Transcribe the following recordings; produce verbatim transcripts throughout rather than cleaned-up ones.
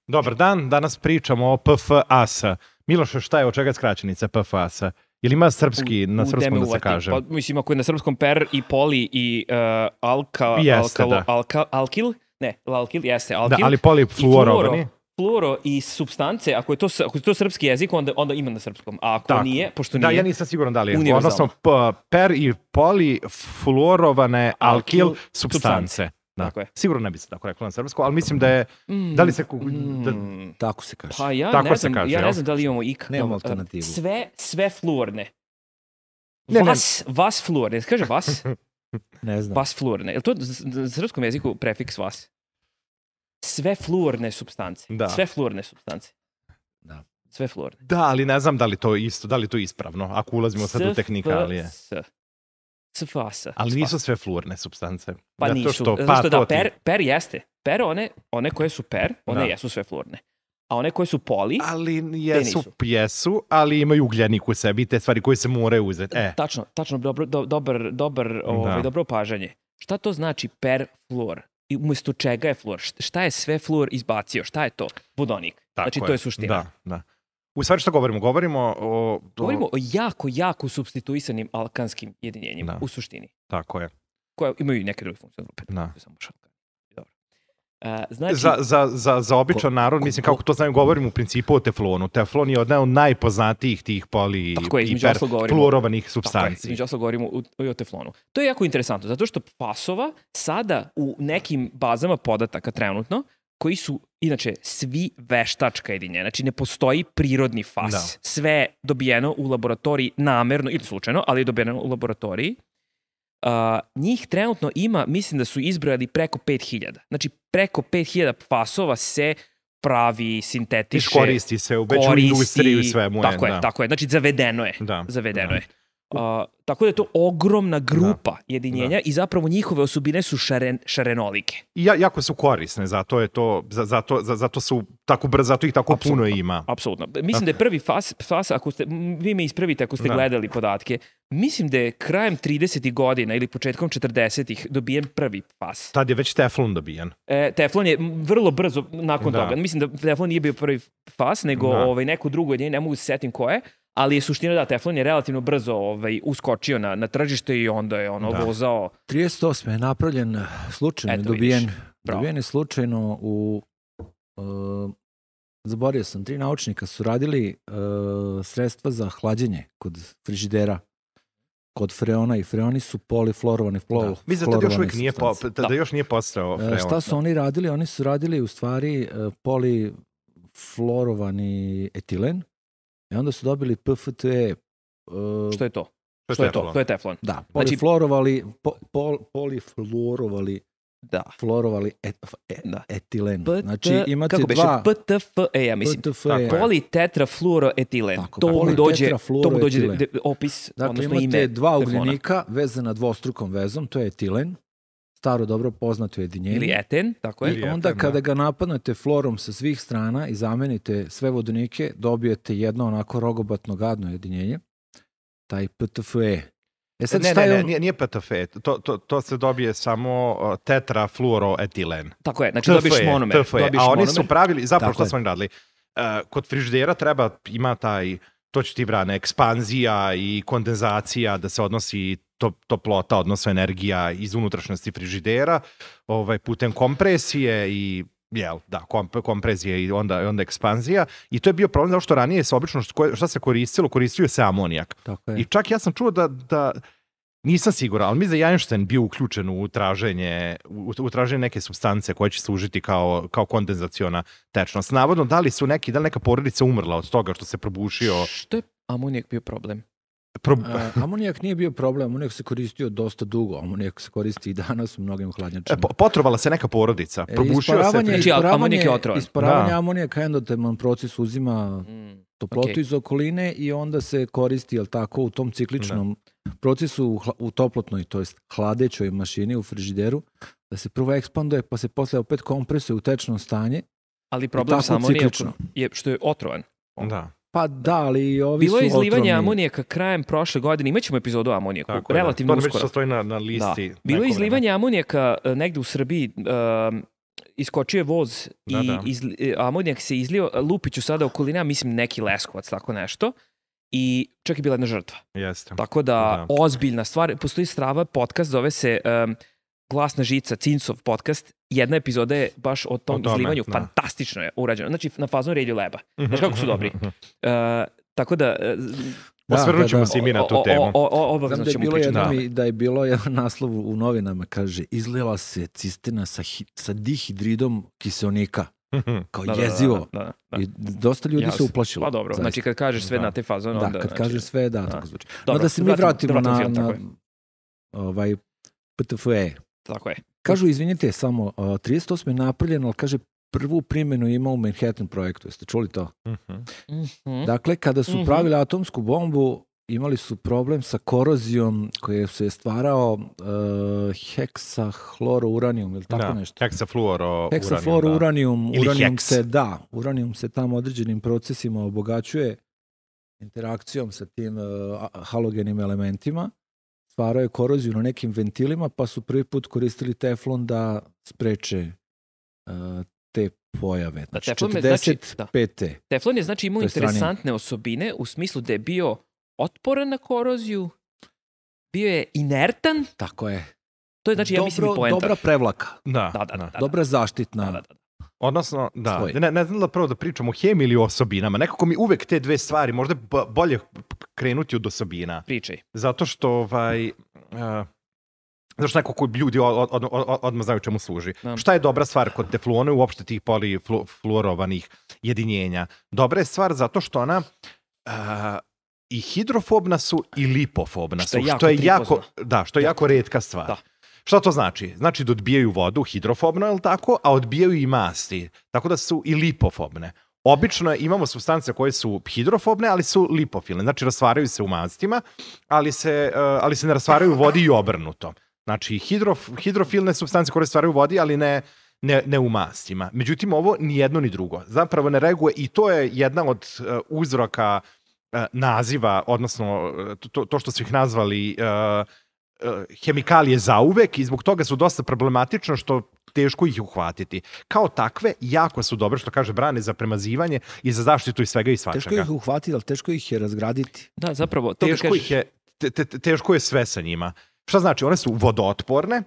Dobar dan, danas pričamo o P F A S. Miloše, šta je, od čega je skraćenica P F A S? Ili ima srpski, u, na u srpskom da se kaže? Pa, mislim, ako je na srpskom per i poli i uh, alka, jeste, alkalo, da. alka, alkil, ne, alkil, jeste alkil. Da, ali polifluorovani. Fluoro i supstance, ako je to, ako je to srpski jezik, onda, onda ima na srpskom. A ako Tako. nije, pošto nije... Da, ja nisam siguran da li je. Univerzalno. Odnosno, p- per i polifluorovane alkil, Alkil supstance. Da. Tako je. Sigurno ne bi se tako reklo na srpsko, ali mislim da je... Mm, Da li se... Da, mm, Tako se kaže. pa ja Tako ne se znam, kaže, ja jel? ne znam da li imamo ikakav... Nemamo uh, alternativu. Sve, sve fluorne. Ne, ne. Vas, vas fluorne. Kaže vas? Ne znam. Vas fluorne. Je li to na srpskom jeziku prefiks vas? Sve fluorne supstance. Da. Sve fluorne supstance. Da. Sve fluorne. da, ali ne znam da li to isto, da li to ispravno, ako ulazimo sad u tehnikalije. S F A S. Ali nisu sve fluorne supstance. Pa Zato nisu. Što, Zato pa, što to da, ti- per, per jeste. Per, one, one koje su per, one Da. jesu sve fluorne. A one koje su poli, Ali jesu, nisu. jesu, ali imaju ugljenik u sebi i te stvari koje se moraju uzeti. E, tačno, tačno, dobro, do, dobar, dobar, ovaj, Da. dobro opažanje. Šta to znači per fluor? I umjesto čega je fluor? Št- Šta je sve fluor izbacio? Šta je to? Vodonik. tako Znači, to je suština. Da, da. U stvari što govorimo? Govorimo o... o- Govorimo o jako, jako supstituisanim alkanskim jedinjenjima, Da. u suštini. Tako je. Koje imaju i neke druge funkcije. Opet, Da. to je samo šalka. Dobro. A, znači, Za, za, za, za običan Ko- narod, ko- mislim, ko- kako to znaju, govorimo u principu o teflonu. Teflon je jedan od najpoznatijih tih poli Tako je, i između ostalog govorimo- fluorovanih tako je, supstanci. između ostalog govorimo u, i o teflonu. To je jako interesantno, zato što fasova sada u nekim bazama podataka trenutno, koji su, inače, svi veštačka jedinjenja. Znači, ne postoji prirodni fas. Da. Sve dobijeno u laboratoriji namerno ili slučajno, ali je dobijeno u laboratoriji. Uh, njih trenutno ima, mislim da su izbrojali preko pet hiljada. Znači, preko pet hiljada fasova se pravi, sintetiše, Koristi se u veću koristi. industriju i svemu. Tako je, je, da. tako je. Znači, zavedeno je. Da, Zavedeno da. je. Uh, tako da je to ogromna grupa jedinjenja i zapravo njihove osobine su šaren, šarenolike. I ja, jako su korisne, zato je to, za- zato, za- zato su tako brzo, zato ih tako Apsolutno. puno ima. Apsolutno. Mislim da je prvi fas, fas ako ste, m, vi me ispravite ako ste Da. gledali podatke, mislim da je krajem tridesetih godina ili početkom četrdesetih dobijen prvi fas. Tad je već teflon dobijen. E, teflon je m, vrlo brzo nakon Da. toga. Mislim da teflon nije bio prvi fas, nego Da. ovaj, neko drugo jedinjenje, ne mogu se setim koje, ali je suština da teflon je relativno brzo ovaj, uskočio na, na tržište i onda je ono Da. vozao. trideset osme je napravljen slučajno, Eto, dobijen, vidiš. Bravo. dobijen je slučajno u... Uh, zaboravio sam, tri naučnika su radili uh, sredstva za hlađenje kod frižidera, kod freona i freoni su polifluorovani, Da. plo, Mislim da tad još fluorovane uvijek nije, po, supstance. da, da još nije postao E, freon. šta su oni radili? Oni su radili u stvari uh, polifluorovani etilen i onda su dobili P F T E. Uh, Što je to? Što Što je to? teflon? To je teflon. Da, Znači- polifluorovali, po, pol, polifluorovali Da. fluorovali et, e, Da. etilen. P T, Znači imate kako beše? dva... P T F E, ja mislim. P T F Tako E. je. Politetrafluoroetilen. Tako, To mu dođe, to mu dođe politetrafluoroetilen. de, de, opis, Dakle, odnosno imate ime dva teflona. ugljenika vezana dvostrukom vezom, to je etilen, staro dobro poznato jedinjenje. Ili eten, tako je. Ili I onda eten, kada da. ga napadnete florom sa svih strana i zamenite sve vodonike, dobijete jedno onako rogobatno gadno jedinjenje, taj P T F E. E sad ne, šta ne, je ne, on... nije, nije P T F E, to, to, to se dobije samo uh, tetrafluoroetilen. Tako je, znači T F E, dobiješ monomer. T F E. Dobiješ A oni monomer. su pravili, zapravo Tako što je. su oni radili, uh, kod frižidera treba, ima taj, to će ti brane, ekspanzija i kondenzacija, da se odnosi to, toplota, odnosno energija iz unutrašnjosti frižidera, ovaj, putem kompresije i jel, da, komp, kompresije i onda, onda ekspanzija. I to je bio problem zato što ranije se obično, što, šta se koristilo, koristio se amonijak. Tako je. I čak ja sam čuo da, da nisam siguran, ali mislim da je Einstein bio uključen u traženje, u, u traženje neke supstance koje će služiti kao, kao kondenzaciona tečnost. Navodno, da li su neki, da li neka porodica umrla od toga što se probušio? Što je amonijak bio problem? Pro... A, amonijak nije bio problem, amonijak se koristio dosta dugo, amonijak se koristi i danas u mnogim hladnjačama. E, po- potrovala se neka porodica, E, probušio se... isparavanje, Znači, isparavanje, amonijak je otrovan. isparavanje Da. amonijaka endoterman proces uzima Mm. toplotu okej. iz okoline i onda se koristi, jel tako, u tom cikličnom procesu u, hla- u toplotnoj, to jest hladećoj mašini u frižideru, da se prvo ekspanduje, pa se posle opet kompresuje u tečno stanje. Ali problem tako sa amonijakom ciklično. je što je otrovan. Da. Pa da, ali i ovi Bilo su je izlivanje otrovni. amonijaka krajem prošle godine. Imaćemo epizodu o amonijaku, Tako je, da. relativno To nam već uskoro. sad stoji na, na Da. listi. Bilo je neko izlivanje amonijaka e, negde u Srbiji. Um, iskočio je voz Da, i da. izli, amonijak se izlio, Lupiću sada okolina, mislim neki Leskovac, tako nešto, i čak je bila jedna žrtva. Jeste. Tako da, Da. ozbiljna stvar, postoji strava podcast, zove se um, Glasna žica, Cincov podcast, jedna epizoda je baš o tom O tome, izlivanju, da. fantastično je urađeno, znači na fazonu Radio Laba. Znaš kako su dobri? Uh, tako da... Uh, Osvrnut ćemo da, se i mi na tu o- o- temu. o- o- Znam Obavezno da je ćemo bilo pričati. jednom Da. i- da je bilo jedan naslov u novinama, kaže, izlila se cisterna sa, hi, sa dihidridom kiseonika. Kao Da, da, da, jezivo. da, da, da. I dosta ljudi Jasno. se uplašilo. Pa dobro, zaista. znači kad kažeš sve Da. na te fazone, Da, onda... kad znači, kažeš sve, da, da. tako zvuči. No Dobro, da se mi vratimo, da na, film, tako na je. ovaj, P T F E. Tako je. Kažu, izvinite, samo uh, trideset osme je napravljeno, ali kaže, prvu primjenu ima u Manhattan projektu. Jeste čuli to? Mhm. Dakle, kada su Mhm. pravili atomsku bombu, imali su problem sa korozijom koje se je stvarao uh, heksahlorouranijum ili tako Da, nešto. heksafluoro Heksafluorouranijum, Ili uranijum heks. se, da, uranijum se tamo određenim procesima obogaćuje interakcijom sa tim uh, halogenim elementima. Stvarao je koroziju na nekim ventilima, pa su prvi put koristili teflon da spreče uh, te pojave. Znači, teflon je, znači, četrdeset pete. Teflon je znači imao To je stranije. interesantne osobine u smislu da je bio otporan na koroziju, bio je inertan, Tako je. to je znači ja mislim i Dobro, poenta. dobra prevlaka. Da, Da, da, da. da. Dobra zaštitna. Da, da, da. Odnosno, da, Sloj. ne, ne znam da prvo da pričam o hemiji ili o osobinama. Nekako mi uvek te dve stvari, možda je bo- bolje krenuti od osobina. Pričaj. Zato što, ovaj, uh, zato što nekako ljudi od, od, od, odmah znaju čemu služi. Da. Šta je dobra stvar kod teflona i uopšte tih polifluorovanih jedinjenja? Dobra je stvar zato što ona uh, i hidrofobna su i lipofobna Što je su. jako Što je jako, tripozna. da, što je jako retka stvar. Da. Šta to znači? Znači da odbijaju vodu hidrofobno, je li tako? A odbijaju i masti. Tako da su i lipofobne. Obično imamo supstance koje su hidrofobne, ali su lipofilne. Znači rastvaraju se u mastima, ali se, uh, ali se ne rastvaraju u vodi i obrnuto. Znači hidrof, hidrofilne supstance koje rastvaraju u vodi, ali ne, ne, ne u mastima. Međutim, ovo ni jedno ni drugo. Zapravo ne reaguje i to je jedna od uh, uzroka uh, naziva, odnosno uh, to, to što su ih nazvali uh, hemikalije zauvek i zbog toga su dosta problematično što teško ih uhvatiti. Kao takve, jako su dobre, što kaže Brane, za premazivanje i za zaštitu i svega i svačega. Teško ih uhvatiti, ali teško ih je razgraditi. Da, zapravo, to Teško, kažeš, ih je, te, te, teško je sve sa njima. Šta znači? One su vodootporne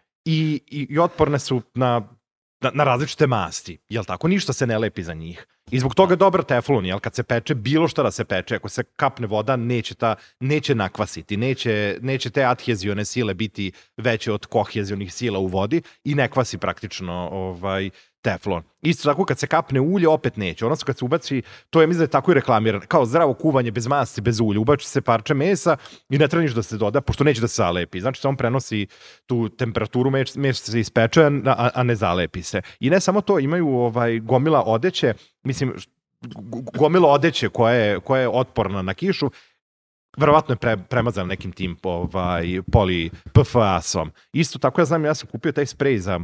i, i, i otporne su na, na, na različite masti. Jel tako? Ništa se ne lepi za njih. I zbog toga je dobar teflon, jel? Kad se peče, bilo šta da se peče, ako se kapne voda, neće, ta, neće nakvasiti, neće, neće te adhezione sile biti veće od kohezionih sila u vodi i ne kvasi praktično ovaj, teflon. Isto tako kad se kapne ulje, opet neće. Odnosno kad se ubaci, to je mislim da je tako i reklamirano, kao zdravo kuvanje bez masti, bez ulja, ubači se parče mesa i ne treba ništa da se doda, pošto neće da se zalepi. Znači se on prenosi tu temperaturu, meso meso se ispeče, a, a ne zalepi se. I ne samo to, imaju ovaj, gomila odeće, mislim, gomila odeće koja je, koja je otporna na kišu, verovatno je pre, premazan nekim tim ovaj, poli P F A-som. Isto tako ja znam, ja sam kupio taj sprej za,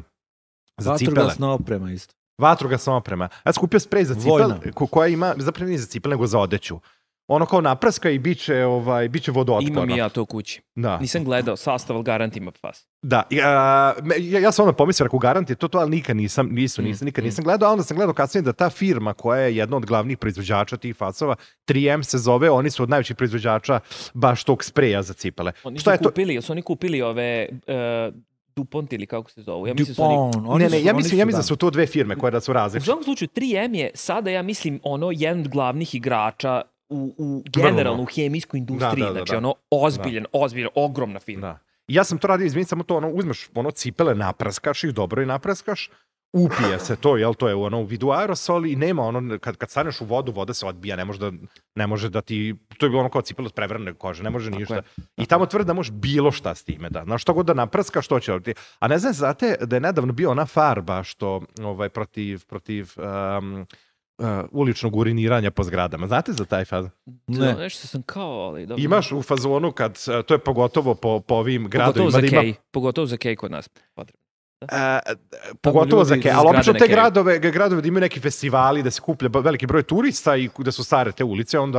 za cipele. Vatrogasna oprema isto. Vatrogasna oprema. Ja sam kupio sprej za Vojna. cipele, ko, koja ima, zapravo nije za cipele, nego za odeću. Ono kao naprska i bit će, ovaj, bit će vodootporno. imam i ja to u kući. Da. Nisam gledao, sastav, ali garant ima pas. Da, ja, ja, ja sam onda pomislio, rekao, garant je to to, ali nikad nisam, nisu, nisam, nikad nisam gledao, a onda sam gledao kasnije da ta firma koja je jedna od glavnih proizvođača tih facova, tri M se zove, oni su od najvećih proizvođača baš tog spreja za cipele. Oni Šta su je to? kupili, su oni kupili ove uh, DuPont ili kako se zovu? Ja mislim su oni... Dupont. Oni Ne, ne, su- ja oni mislim, ja su, mislim da da. su to dve firme koje da su U različite. svakom slučaju, tri M je sada, ja mislim, ono, jedan od glavnih igrača u, u Vrlo. generalno u hemijskoj industriji. Da, da, da, znači, da. ono, ozbiljan, ozbiljan, ogromna firma. Da. I ja sam to radio, izvini, samo to, ono, uzmeš ono cipele, napraskaš ih, dobro i napraskaš, upije se to, jel, to je ono u vidu aerosoli i nema ono, kad, kad staneš u vodu, voda se odbija, ne može da, ne može da ti, to je bilo ono kao cipele od prevrane kože, ne može ništa. je. I tamo tvrde da možeš bilo šta s time, da, znaš, što god da naprskaš, što će ti. A ne znam, znate da je nedavno bio ona farba što, ovaj, protiv, protiv, um, Uh, uličnog uriniranja po zgradama. Znate za taj faz? Ne. To nešto sam kao, ali dobro. Imaš u fazonu kad, uh, to je pogotovo po, po ovim Pogotovo gradovima. za da ima Kej. Pogotovo za Kej kod nas. Potrebno. E, pogotovo za ljudi Kej, iz ali obično grada te na Keju. gradove, gradove da imaju neki festivali, da se kuplja veliki broj turista i da su stare te ulice, onda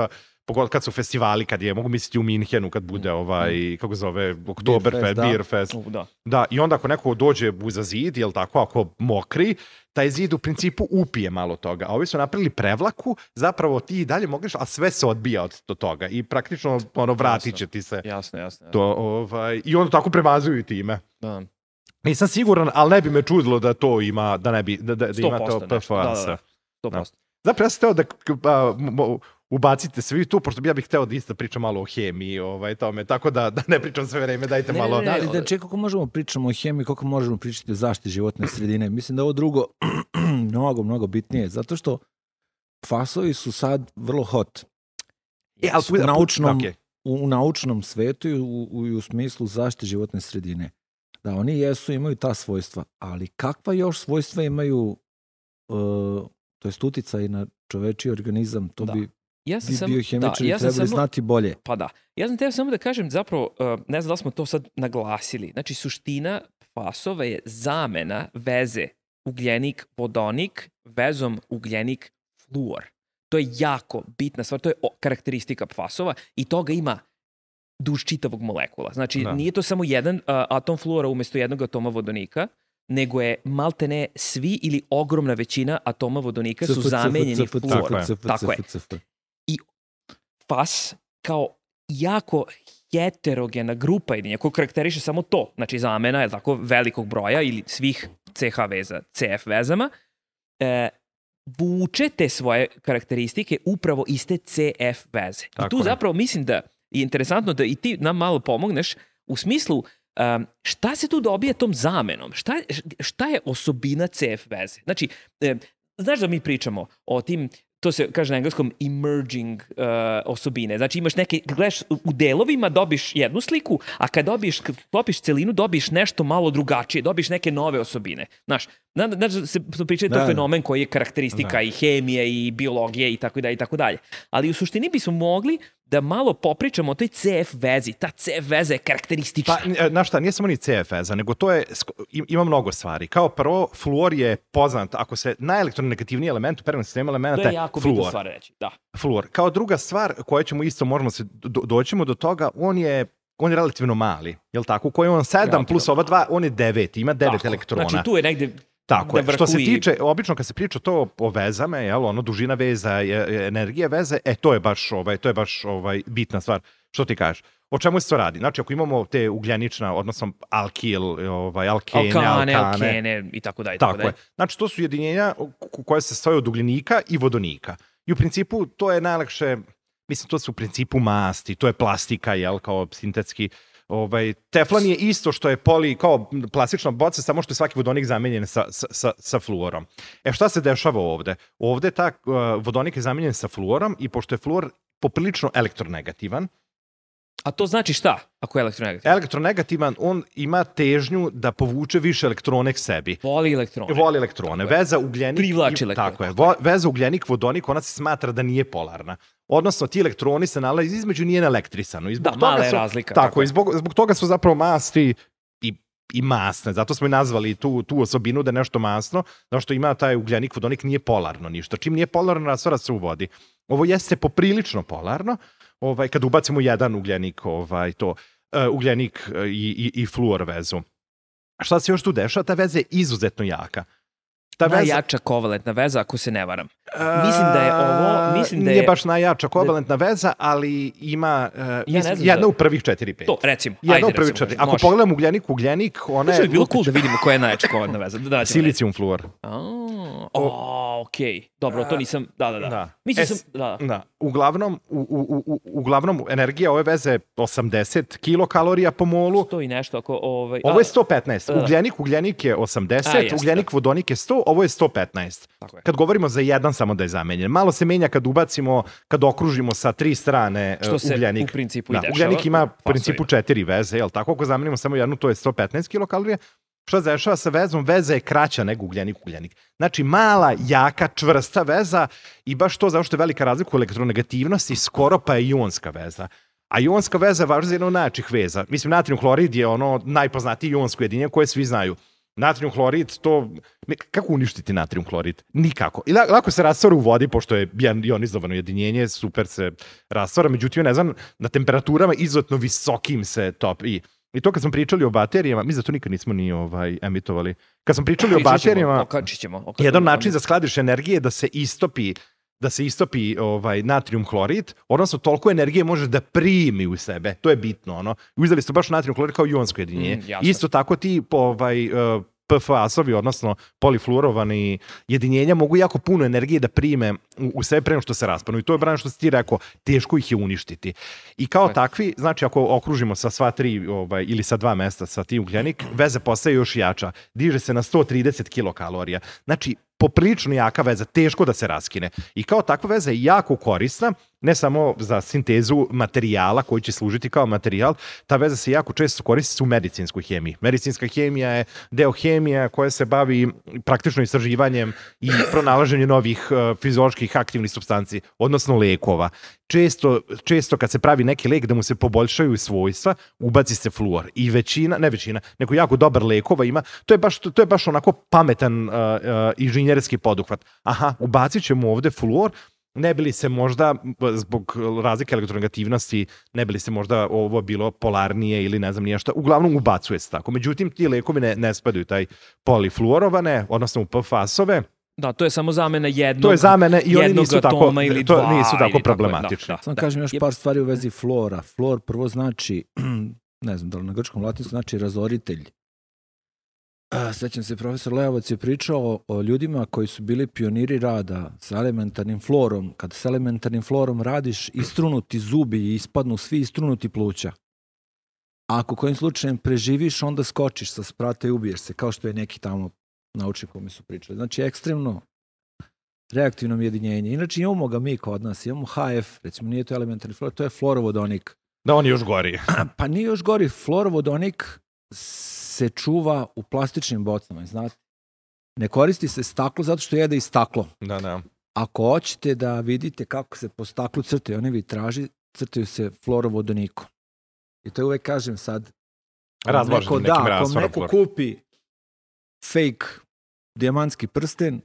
pogotovo kad su festivali, kad je, mogu misliti u Minhenu, kad bude ovaj, kako zove, Oktoberfest, Beer Fest. Uh, da. Da, i onda ako neko dođe uza zid, jel tako, ako mokri, taj zid u principu upije malo toga. A ovi su napravili prevlaku, zapravo ti i dalje mogliš, a sve se odbija od toga. I praktično, ono, vratit će ti se. Jasno, jasno. jasno. To, ovaj, I onda tako premazuju time. Da. Nisam siguran, ali ne bi me čudilo da to ima, da ne bi, da, da, da ima to P F A S. Da, da, sto posto. Zapravo ja sam teo da a, ubacite svi tu, pošto bi ja bih hteo da isto pričam malo o hemiji, ovaj, tome, tako da, da ne pričam sve vreme, dajte ne, malo... Ne, ne, ne, da, da, čekaj, kako možemo pričamo o hemiji, kako možemo pričati o zaštiti životne sredine. Mislim da ovo drugo mnogo, mnogo bitnije, zato što fasovi su sad vrlo hot. E, ali, u, naučnom, okay. u, u naučnom svetu i u, u, u smislu zaštite životne sredine. Da, oni jesu, imaju ta svojstva, ali kakva još svojstva imaju, uh, to jest uticaj na čovečiji organizam, to da. bi, ja sam bi sam, biohemičari da, ja trebali samo, znati bolje. Pa da. Ja sam teo samo da kažem, zapravo, uh, ne znam da li smo to sad naglasili, znači suština fasova je zamena veze ugljenik-vodonik vezom ugljenik-fluor. To je jako bitna stvar, to je karakteristika fasova i toga ima duž čitavog molekula. Znači, da. Nije to samo jedan uh, atom fluora umjesto jednog atoma vodonika, nego je maltene svi ili ogromna većina atoma vodonika su zamenjeni fluorom. Tako je. I fas kao jako heterogena grupa jedinja koju karakteriše samo to, znači zamena je tako velikog broja ili svih C H veza, C F vezama, e, vuče te svoje karakteristike upravo iz te C F veze. Tako I tu je. Zapravo mislim da je interesantno da i ti nam malo pomogneš u smislu um, šta se tu dobije tom zamenom? Šta, šta je osobina C F veze? Znači, e, znaš da mi pričamo o tim, to se kaže na engleskom emerging uh, osobine. Znači imaš neke, gledaš u delovima dobiš jednu sliku, a kad dobiješ, kad klopiš celinu, dobiješ nešto malo drugačije, dobiješ neke nove osobine. Znaš, znaš da se priča to fenomen koji je karakteristika da. I hemije i biologije i tako dalje i tako dalje. Ali u suštini bismo mogli da malo popričamo o toj C F vezi. Ta C F veza je karakteristična. Pa, znaš šta, nije samo ni C F veza, nego to je, ima mnogo stvari. Kao prvo, fluor je poznat, ako se najelektronegativniji element u periodnom sistemu elementa, to je jako bitna stvar reći, da. Fluor. Kao druga stvar, koja ćemo isto, možemo se, do, doćemo do toga, on je on je relativno mali, jel tako? U kojoj on sedam plus ova dva, on je devet, ima devet tako. Elektrona. Znači tu je negde tako je. Što se tiče, obično kad se priča to o vezama, jel, ono, dužina veza, energije veze, e, to je baš, ovaj, to je baš ovaj, bitna stvar. Što ti kažeš? O čemu se to radi? Znači, ako imamo te ugljenična, odnosno alkil, ovaj, alkene, alkane, alkane, alkene i tako dalje. Tako, tako je. Znači, to su jedinjenja koje se stoje od ugljenika i vodonika. I u principu to je najlakše, mislim, to su u principu masti, to je plastika, jel, kao sintetski. Ovaj, teflon je isto što je poli, kao plastična boca, samo što je svaki vodonik zamenjen sa, sa, sa fluorom. E, šta se dešava ovde? Ovde ta uh, vodonik je zamenjen sa fluorom i pošto je fluor poprilično elektronegativan. A to znači šta, ako je elektronegativan? Elektronegativan, on ima težnju da povuče više elektrone k sebi. Voli elektrone. Voli elektrone. Veza ugljenik... Privlači elektrone. Tako je. Vo, veza ugljenik-vodonik, ona se smatra da nije polarna. Odnosno, ti elektroni se nalaze između, nije elektrisano. I zbog da, toga mala je su, razlika. Tako, tako. I zbog, zbog toga su zapravo masti i, i masne. Zato smo i nazvali tu, tu osobinu da je nešto masno, zato što ima taj ugljenik-vodonik, nije polarno ništa. Čim nije polarno, rastvara se u vodi. Ovo jeste poprilično polarno, ovaj, kad ubacimo jedan ugljenik, ovaj, to, uh, ugljenik i, i, i fluor vezu. Šta se još tu dešava? Ta veza je izuzetno jaka. Ta najjača veza... kovalentna veza, ako se ne varam. Mislim da je ovo... Mislim da nije je... baš najjača kovalentna veza, ali ima uh, ja mislim, jedna da... u prvih četiri pet. To, recimo. Jedna ajde, u prvih recimo, četiri. Ako može. Pogledam ugljenik, ugljenik, ona je... To bi bilo cool da vidimo koja je najjača kovalentna veza. Da, Silicijum fluor. Oh, oh, okej. Okay. Dobro, to nisam... Da, da, da. da. Mislim es, sam... Da. da. Uglavnom, u, u, u, uglavnom, energija ove veze je osamdeset kilokalorija po molu. sto i nešto. Ako, ovaj... Ovo je sto petnaest. Da, da. Ugljenik, ugljenik je osamdeset, A, ugljenik, vodonik je sto, ovo je sto petnaest. Kad govorimo za jedan samo da je zamenjen. Malo se menja kad ubacimo, kad okružimo sa tri strane uh, što se ugljenik. U principu da, i dešava. Ugljenik ima u principu četiri veze, jel tako? Ako zamenimo samo jednu, to je sto petnaest kilokalorija. Što se dešava sa vezom? Veza je kraća nego ugljenik-ugljenik. Znači, mala, jaka, čvrsta veza i baš to zašto je velika razlika u elektronegativnosti, skoro pa je ionska veza. A ionska veza je važna za jednu od najjačih veza. Mislim, natrijum hlorid je ono najpoznatiji ionsko jedinjenje koje svi znaju. Natrijum hlorid, to... Kako uništiti natrijum hlorid? Nikako. I lako se rastvara u vodi, pošto je ionizovano jedinjenje, super se rastvara, međutim, ne znam, na temperaturama izuzetno visokim se topi. I to kad smo pričali o baterijama, mi za to nikad nismo ni ovaj, emitovali. Kad smo pričali o baterijama, ćemo, jedan način za skladište energije je da se istopi da se istopi ovaj, natrijum hlorid, odnosno toliko energije može da primi u sebe. To je bitno. Ono. Uzeli ste baš natrijum hlorid kao ionsko jedinjenje. Mm, Isto tako ti ovaj, uh, P F A-sovi, odnosno polifluorovani jedinjenja, mogu jako puno energije da prime u, u sebe pre nego što se raspanu. I to je brano što si ti rekao, teško ih je uništiti. I kao okay. takvi, znači ako okružimo sa sva tri ovaj, ili sa dva mesta sa ti ugljenik, veza postaje još jača. Diže se na sto trideset kilokalorija. Znači, poprilično jaka veza, teško da se raskine. I kao takva veza je jako korisna, ne samo za sintezu materijala koji će služiti kao materijal, ta veza se jako često koristi u medicinskoj hemiji. Medicinska hemija je deo hemija koja se bavi praktično istraživanjem i pronalaženjem novih uh, fizioloških aktivnih supstanci, odnosno lekova. Često, često kad se pravi neki lek da mu se poboljšaju svojstva, ubaci se fluor. I većina, ne većina, neko jako dobar lekova ima, to je baš, to je baš onako pametan uh, uh, inženjerski poduhvat. Aha, ubacit ćemo ovde fluor, ne bi li se možda, zbog razlike elektronegativnosti, ne bi li se možda ovo bilo polarnije ili ne znam nije šta, uglavnom ubacuje se tako. Međutim, ti lekovi ne, ne spadaju taj polifluorovane, odnosno u P F A-sove. Da, to je samo zamena jednog, to je zamene i oni nisu tako, ili to dva, nisu tako ili problematični. Tako, da, da, Samo kažem još par stvari u vezi flora. Flor prvo znači, ne znam da li na grčkom latinskom, znači razoritelj. Sećam se, profesor Leovac je pričao o ljudima koji su bili pioniri rada sa elementarnim florom. Kad sa elementarnim florom radiš, istrunuti zubi i ispadnu svi istrunuti pluća. A ako kojim slučajem preživiš, onda skočiš sa sprata i ubiješ se, kao što je neki tamo naučnik kome su pričali. Znači, ekstremno reaktivno jedinjenje. Inače, imamo ga mi kod nas, imamo H F, recimo nije to elementarni flor, to je florovodonik. Da, on je još gori. Pa nije još gori, florovodonik se čuva u plastičnim bocama, znate. Ne koristi se staklo zato što jede i staklo. Da, da. Ako hoćete da vidite kako se po staklu crtaju, oni vitraži crtaju se florovodonikom. I to uvek kažem sad. Razložen nekim da, razvorom. Ako neko kupi fake dijamantski prsten,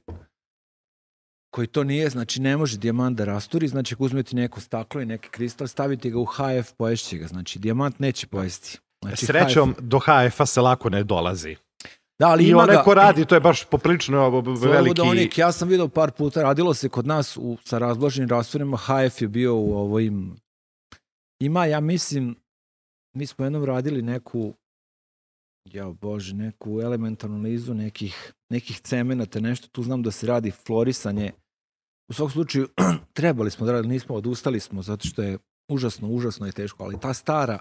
koji to nije, znači ne može dijamant da rasturi, znači ako uzmete neko staklo i neki kristal, stavite ga u H F, poješće ga. Znači dijamant neće pojesti. Znači, srećom, H F... do H F-a se lako ne dolazi. Da, ali I ima onaj ga... ko radi, to je baš poprilično veliki... Florovodonik, ja sam vidio par puta, radilo se kod nas u, sa razblaženim rastvorima, H F je bio u ovim... Ima, ja mislim, mi smo jednom radili neku, jao bože, neku elementarnu analizu nekih, nekih cemenata, nešto, tu znam da se radi florisanje. U svakom slučaju, trebali smo da radili, nismo, odustali smo, zato što je užasno, užasno je teško, ali ta stara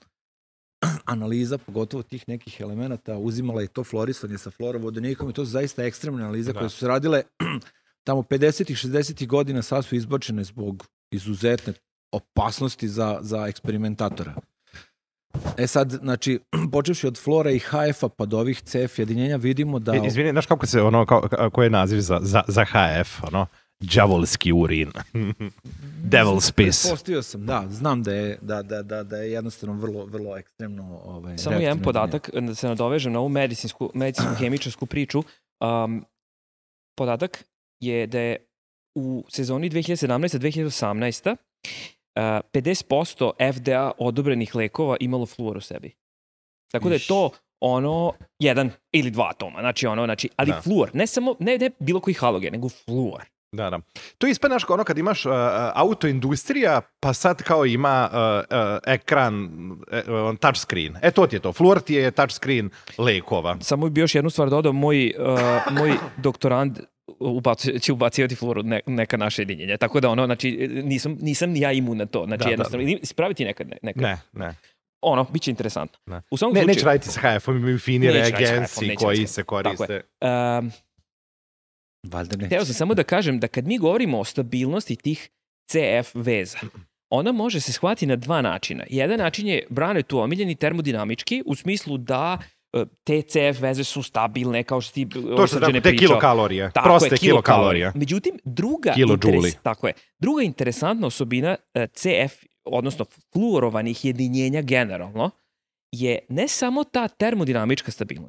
analiza, pogotovo tih nekih elemenata, uzimala je to florisanje sa florovodonikom i to su zaista ekstremne analize da. koje su se radile tamo pedesetih, šezdesetih godina, sad su izbačene zbog izuzetne opasnosti za, za eksperimentatora. E sad, znači, počevši od flora i H F-a pa do ovih C F jedinjenja vidimo da... E, izvini, znaš kako se, ono, kao, koji je naziv za, za, za H F, ono? Đavolski urin. Devil's piss. Postio sam, da, znam da je, da, da, da, da je jednostavno vrlo, vrlo ekstremno... Ovaj, samo jedan podatak, da se nadovežem na ovu medicinsku, medicinsku hemičarsku priču. Um, podatak je da je u sezoni dve hiljade sedamnaeste dve hiljade osamnaeste uh, pedeset posto F D A odobrenih lekova imalo fluor u sebi. Tako da je to ono jedan ili dva atoma, znači ono, znači, ali da. Fluor, ne samo, ne, ne bilo koji halogen, nego fluor. Da, da. To je ispadnaš ono kad imaš uh, autoindustrija, pa sad kao ima uh, uh, ekran, uh, touchscreen. E, to ti je to. Fluor ti je touchscreen lekova. Samo bi još jednu stvar dodao, moj, uh, moj doktorand ubaci, će ubacivati fluor u ne, neka naše jedinjenje. Tako da ono, znači, nisam, nisam ni ja imun na to. Znači, da, jednostavno, da, da. Spraviti nekad, nekad. Ne, ne. Ono, bit će interesantno. Ne, u ne slučaju, neće raditi sa H F-om, imaju fini reagensi koji se koriste. Tako je. Um, Valjda neće. Hteo sam samo da kažem da kad mi govorimo o stabilnosti tih C F veza, ona može se shvatiti na dva načina. Jedan način je, Brano je tu omiljeni, termodinamički, u smislu da te C F veze su stabilne, kao što ti to što tako, te kilokalorije, tako proste je, kilokalorije. Međutim, druga, interes, tako je, druga interesantna osobina C F, odnosno fluorovanih jedinjenja generalno, je ne samo ta termodinamička stabilnost,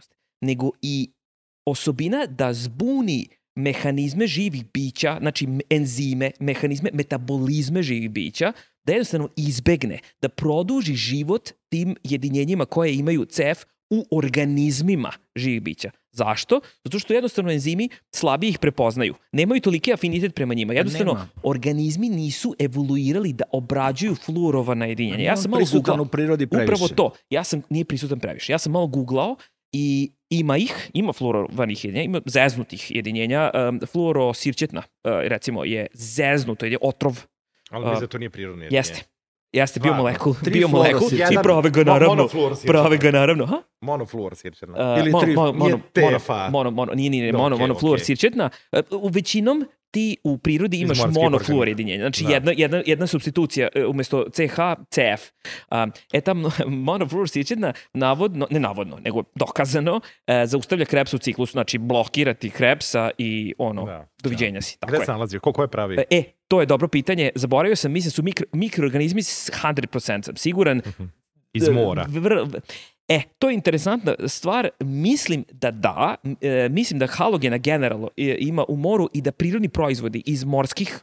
nego i osobina da zbuni mehanizme živih bića, znači enzime, mehanizme, metabolizme živih bića, da jednostavno izbegne, da produži život tim jedinjenjima koje imaju C F u organizmima živih bića. Zašto? Zato što jednostavno enzimi slabije ih prepoznaju. Nemaju toliki afinitet prema njima. Jednostavno, Nema. organizmi nisu evoluirali da obrađuju fluorovana jedinjenja. Ja sam malo googlao. U prirodi previše. Upravo to. Ja sam, nije prisutan previše. Ja sam malo googlao i ima ih, ima fluorovanih jedinjenja, ima zeznutih jedinjenja. Um, fluorosirćetna, uh, recimo, je zeznuto, je otrov. Ali mi za to nije prirodno jedinjenje. Jeste. Jeste, biomolekul, biomolekul i prave ga naravno, prave ga naravno, ha? Monofluor sirćetna. Ili tri, mono, T F A. Mono, mono, nije, nije, mono, okay, monofluor okay. sirćetna. U većinom ti u prirodi imaš monofluor jedinjenja. Znači, jedna, jedna, jedna substitucija umjesto C H, C F. Um, e ta monofluor sirćetna navodno, ne navodno, nego dokazano, uh, zaustavlja Krebsov ciklus, znači blokirati Krebsa i ono, da, doviđenja si. Tako Gde se nalazi? Koliko je pravi? E, to je dobro pitanje. Zaboravio sam, mislim su mikro, mikroorganizmi sto posto sam siguran. Uh-huh. Iz mora. V, v, v, E, to je interesantna stvar. Mislim da da. E, mislim da halogena generalno e, ima u moru i da prirodni proizvodi iz morskih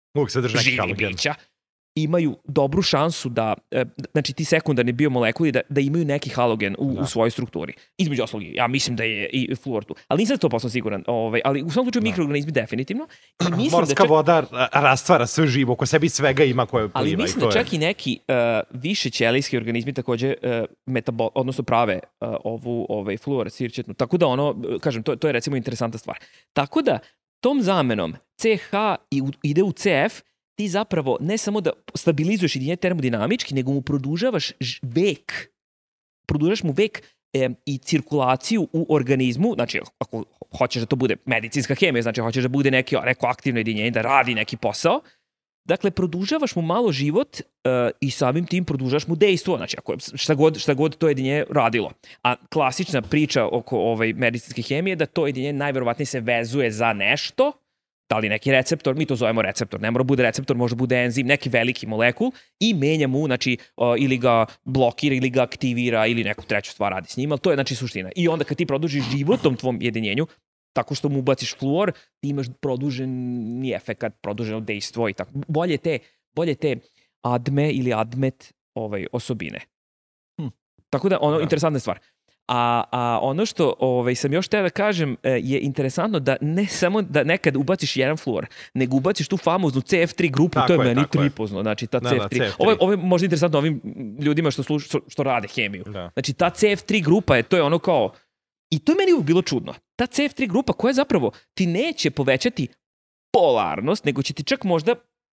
živih bića imaju dobru šansu da, e, znači ti sekundarni biomolekuli da, da imaju neki halogen u, u svojoj strukturi. Između ostalog, ja mislim da je i fluor tu. Ali nisam to posao siguran. Ovaj, ali u svom slučaju mikroorganizmi definitivno. I mislim Morska da čak, voda rastvara sve živo, ko sebi svega ima koje pliva. Ali mislim da čak je. i neki uh, više ćelijski organizmi takođe uh, metabol, odnosno prave uh, ovu ovaj, fluor sirćetnu. Tako da ono, kažem, to, to je recimo interesantna stvar. Tako da tom zamenom C H ide u C F, ti zapravo ne samo da stabilizuješ jedinjenje termodinamički, nego mu produžavaš vek. Produžavaš mu vek e, i cirkulaciju u organizmu, znači ako hoćeš da to bude medicinska hemija, znači hoćeš da bude neki, neko aktivno jedinjenje, da radi neki posao, dakle, produžavaš mu malo život uh, i samim tim produžavaš mu dejstvo, znači ako šta god, šta god to jedinjenje radilo. A klasična priča oko ovaj, medicinske hemije je da to jedinjenje najverovatnije se vezuje za nešto, da li neki receptor, mi to zovemo receptor, ne mora bude receptor, može bude enzim, neki veliki molekul i menja mu, znači, uh, ili ga blokira, ili ga aktivira, ili neku treću stvar radi s njima, ali to je, znači, suština. I onda kad ti produžiš životom tvom jedinjenju, tako što mu ubaciš fluor, ti imaš produženi efekat, produženo dejstvo i tako. Bolje te, bolje te adme ili admet ovaj, osobine. Hm. Tako da, ono, da. Interesantna stvar. A, a ono što ovaj, sam još teo da kažem je interesantno da ne samo da nekad ubaciš jedan fluor, nego ubaciš tu famoznu C F tri grupu, tako to je, je meni tripozno, znači ta da, C F tri. Da, C F tri. Ovo, ovo je možda interesantno ovim ljudima što, sluš, što, što rade hemiju. Da. Znači ta C F tri grupa je, to je ono kao, i to je meni bilo čudno, ta C F tri grupa koja zapravo ti neće povećati polarnost, nego će ti čak možda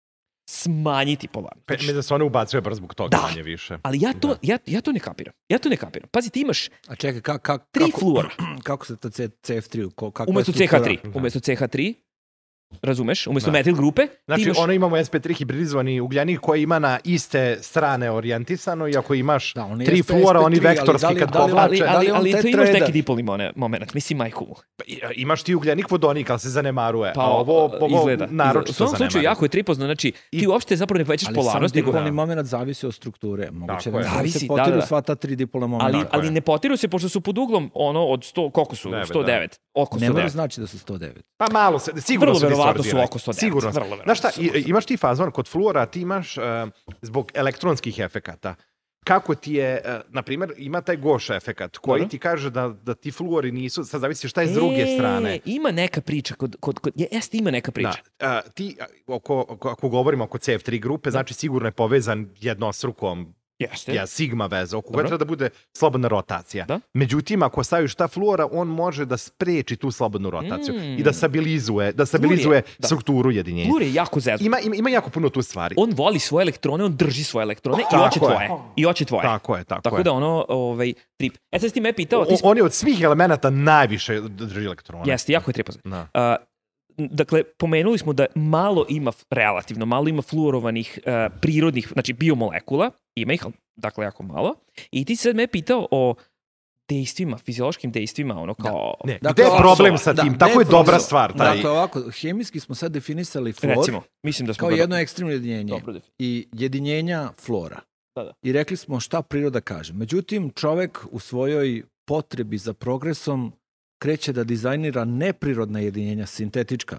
smanjiti polarnost. Pe, mi da se one ubacuje bar zbog toga, da, manje više. Ali ja to, ja, ja to ne kapiram. Ja to ne kapiram. Pazi, ti imaš A čekaj, ka, ka, tri kako, fluora. Kako se ta C F tri? Umesto C H tri. Umesto C H tri, razumeš? Umesto da. metil grupe. Znači, imaš... ono imamo S P tri hibridizovani ugljenik koji ima na iste strane orijentisano i ako imaš da, tri fluora, oni vektorski kad povlače. Ali, ali, ali, ali to imaš neki dipolni moment. Mislim, majku. Pa, imaš ti ugljenik vodonik, ali se zanemaruje. Pa, a ovo, ovo izgleda. naročito zanemaruje. U svom slučaju jako je tripozno. Znači, I, ti uopšte zapravo ne povećaš polarnost. Ali sam dipolni moment zavisi od strukture. Moguće da zavisi, se potiru da, da. sva ta tri dipolna momenta. Ali, ali ne potiru se, pošto su pod uglom ono od sto, koliko su? sto devet. Oko sto devet. Ne mora znači da su sto devet. Pa malo se, sigurno su su oko sto devet. Sigurno. Znaš šta, imaš ti fazon kod fluora, ti imaš uh, zbog elektronskih efekata. Kako ti je, uh, na primjer, ima taj Goša efekat koji Dobro. ti kaže da, da ti fluori nisu, sad zavisi šta je s druge e, strane. Ima neka priča, kod, kod, kod, jeste ima neka priča. Da, uh, ti, oko, oko, ako govorimo oko C F tri grupe, da. znači sigurno je povezan jednostrukom Jeste. Ja, sigma veza, oko koja treba da bude slobodna rotacija. Da? Međutim, ako staviš ta fluora, on može da spreči tu slobodnu rotaciju mm. i da stabilizuje, da stabilizuje je, strukturu jedinjenja. Fluor je jako zezno. Ima, ima, ima jako puno tu stvari. On voli svoje elektrone, on drži svoje elektrone oh, i hoće tvoje. I hoće tvoje. Tako je, tako, tako je. da ono, ovaj, trip. E sad ti me pitao... Ti... On je od svih elemenata najviše drži elektrone. Jeste, jako je tripozan. Da. Uh, Dakle, pomenuli smo da malo ima, relativno malo ima fluorovanih uh, prirodnih, znači biomolekula, ima ih, dakle, jako malo. I ti sad me pitao o dejstvima, fiziološkim dejstvima, ono kao... Da, ne, dakle, gde je problem sa tim? Da, tako je dobra stvar. Taj... Dakle, ovako, hemijski smo sad definisali fluor Recimo, mislim da smo kao da... jedno ekstremno jedinjenje i jedinjenja fluora. Da, da. I rekli smo šta priroda kaže. Međutim, čovek u svojoj potrebi za progresom kreće da dizajnira neprirodna jedinjenja, sintetička.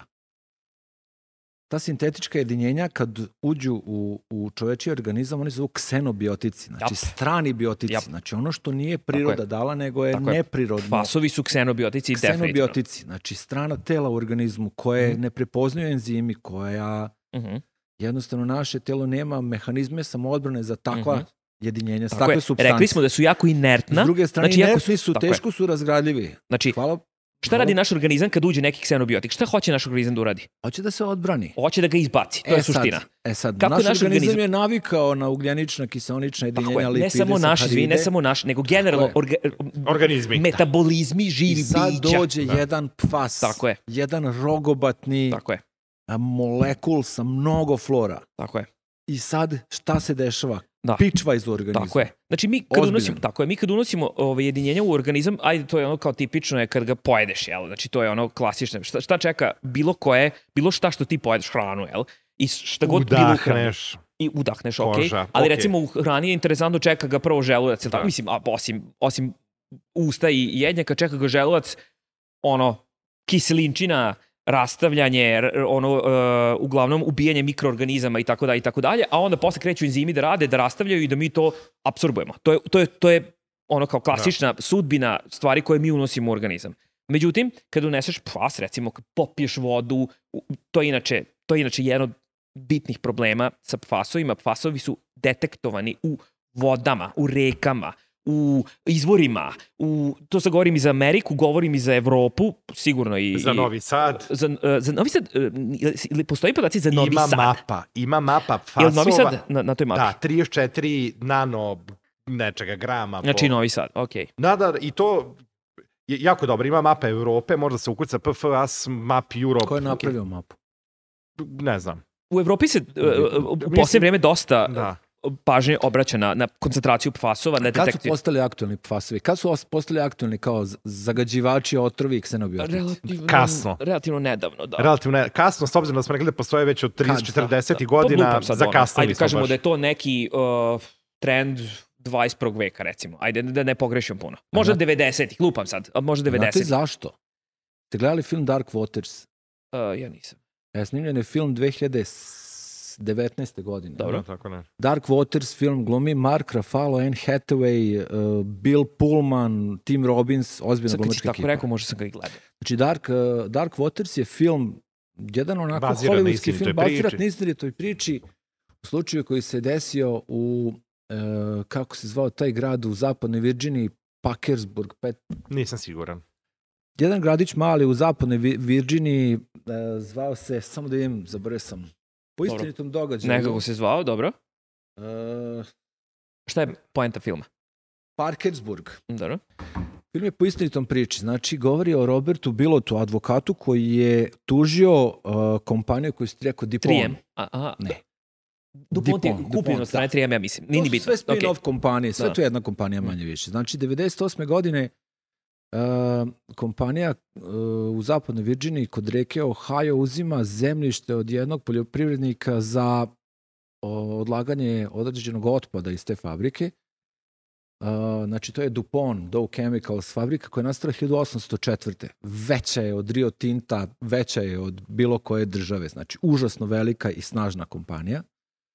Ta sintetička jedinjenja kad uđu u, u čovečiji organizam, oni se zovu ksenobiotici, znači Yep. strani biotici, Yep. znači ono što nije priroda je. dala, nego je Tako je. neprirodno. Fasovi su ksenobiotici, definitivno. Ksenobiotici, znači strana tela u organizmu koje Mhm. ne prepoznaju enzimi, koja Mhm. jednostavno naše telo nema mehanizme samoodbrane za takva Mhm. jedinjenja, za Tako takve je. supstance. Rekli smo da su jako inertna. S druge strane, Znači, jako inertni su- su, tako je. teško su razgradljivi. Znači, Hvala, šta radi naš organizam kad uđe neki ksenobiotik? Šta hoće naš organizam da uradi? hoće da se odbrani. Hoće da ga izbaci, to je suština. Sad, e sad, Kako naš, je naš organizam organizam- je navikao na ugljenična, kiseonična Tako jedinjenja, je. lipide, Ne samo naš, saharide. izvini, ne samo naš, nego generalno je. orga, Organizmi. metabolizmi I živih sad bića. dođe Da. jedan pfas, Tako je, jedan rogobatni tako je, a, molekul sa mnogo flora. tako je. I sad šta se dešava? Da. Pičva iz organizma. Tako je. Znači mi kad Ozbiljan. unosimo, tako je, mi kad unosimo ove jedinjenja u organizam, ajde to je ono kao tipično je kad ga pojedeš, jel? Znači to je ono klasično. Šta, šta čeka bilo koje, bilo šta što ti pojedeš hranu, jel? I šta god bilo u hrani. Udahneš. I udahneš, ok. Koža, Ali okej. recimo u hrani je interesantno, čeka ga prvo želudac, jel tako? Da. Mislim, a, osim, osim usta i jednjaka, čeka ga želudac, ono, kiselinčina, rastavljanje, r- ono, uh, uglavnom ubijanje mikroorganizama i tako dalje i tako dalje, a onda posle kreću enzimi da rade, da rastavljaju i da mi to apsorbujemo. To je, to je, to je ono kao klasična sudbina stvari koje mi unosimo u organizam. Međutim, kad uneseš pfas, recimo, kad popiješ vodu, u- to je inače, to je inače jedan od bitnih problema sa pfasovima. Pfasovi su detektovani u vodama, u rekama, u izvorima, u, to sad govorim i za Ameriku, govorim i za Evropu, sigurno i... Za i- Novi Sad. Za, uh, za Novi Sad, uh, ili postoji podaci za Novi Ima Sad? mapa. Ima mapa Je fasova. li Novi Sad na, na toj mapi? Da, trideset četiri nano nečega grama. Znači po... Novi Sad, okej. Da, da, i to je jako dobro. Ima mapa Evrope, možda se ukuca P F A S Map Europe. Ko je napravio mapu? Ne znam. U Evropi se uh, u Mislim- posljednje vreme dosta Da. pažnje obraća na, na koncentraciju pfasova, na Kad su detekciju. postali aktualni pfasovi? Kad su os- postali aktualni kao z- zagađivači, otrovi i ksenobiotici? Relativno, Kasno. Relativno nedavno, da. Relativno ne, kasno, s obzirom da smo rekli da postoje već od trideset četrdeset Da. godina, Lupam sad, zakasnili ono, Ajde smo kažemo baš. da je to neki uh, trend dvadeset prvog veka, recimo. Ajde da ne pogrešim puno. Možda Znate- devedesetih, lupam sad, a možda Znate devedesetih. zašto? Ste gledali film Dark Waters? Uh, ja nisam. E, snimljen je film dve hiljade devetnaeste. godine. Dobro. Da, tako ne. Dark Waters film glumi Mark Ruffalo, Anne Hathaway, uh, Bill Pullman, Tim Robbins, ozbiljna Sad kad si glumačka tako ekipa. rekao, možda sam ga i gledao. Znači Dark, uh, Dark Waters je film, jedan onako Baziran na hollywoodski istinitoj film, priči. baziran na istinitoj priči, u slučaju koji se desio u, uh, kako se zvao taj grad u zapadnoj Virginiji, Parkersburg, pet, Nisam siguran. jedan gradić mali u zapadnoj Vi- Virginiji, uh, zvao se, samo da vidim, zaboravio sam, po Dobro. istinitom događaju. Nekako se zvao, dobro. Uh, Šta je poenta filma? Parkersburg. Dobro. Film je po istinitom priči. Znači, govori o Robertu Bilotu, advokatu koji je tužio uh, kompaniju koju se rekao Dupont. tri M. A, aha. Ne. Dupont je Dupont, kupljen Dupont, od strane da. tri M, ja mislim. To Nije ni su bitno. sve spin-off Okej. kompanije, sve Da. to je jedna kompanija manje više. Znači, devedeset osme. godine uh, kompanija uh, u zapadnoj Virginiji kod reke Ohio uzima zemljište od jednog poljoprivrednika za o, odlaganje određenog otpada iz te fabrike. Uh, znači, to je Dupont, Dow Chemicals fabrika koja je nastala hiljadu osamsto četvrte. Veća je od Rio Tinta, veća je od bilo koje države. Znači, užasno velika i snažna kompanija.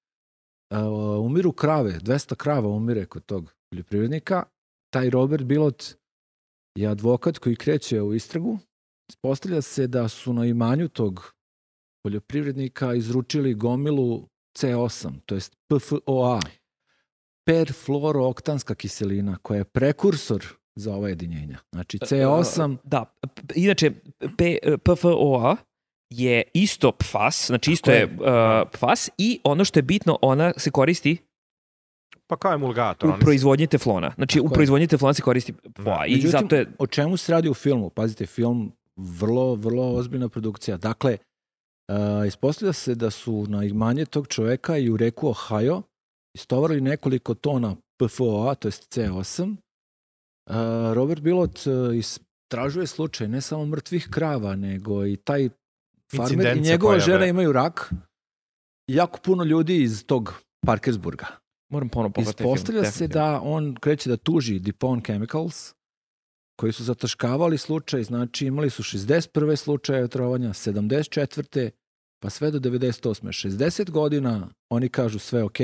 Uh, umiru krave, dvesta krava umire kod tog poljoprivrednika. Taj Robert Bilot je advokat koji kreće u istragu. Ispostavlja se da su na imanju tog poljoprivrednika izručili gomilu C osam, to jest P F O A, perfluorooktanska kiselina, koja je prekursor za ova jedinjenja. Znači C osam... Da, p- inače P, P F O A je isto pfas, znači isto Tako je je. uh, pfas i ono što je bitno, ona se koristi Pa kao emulgator. u oni su- proizvodnji teflona. Znači Tako u je. proizvodnji teflona se koristi P F O A Da. i Međutim, zato je... o čemu se radi u filmu? Pazite, film vrlo, vrlo ozbiljna produkcija. Dakle, uh, ispostavlja se da su na imanje tog čoveka i u reku Ohio istovarili nekoliko tona P F O A, to je C osam. Uh, Robert Bilot uh, istražuje slučaj ne samo mrtvih krava, nego i taj farmer i Incident se njegova pojave. žena imaju rak. I jako puno ljudi iz tog Parkersburga. Moram ponovno pogledati taj film. Ispostavlja se definitivno. da on kreće da tuži Dupont Chemicals koji su zataškavali slučaj, znači imali su šezdeset prve slučaje otrovanja, sedamdeset četvrte pa sve do devedeset osme šezdeset godina, oni kažu sve ok,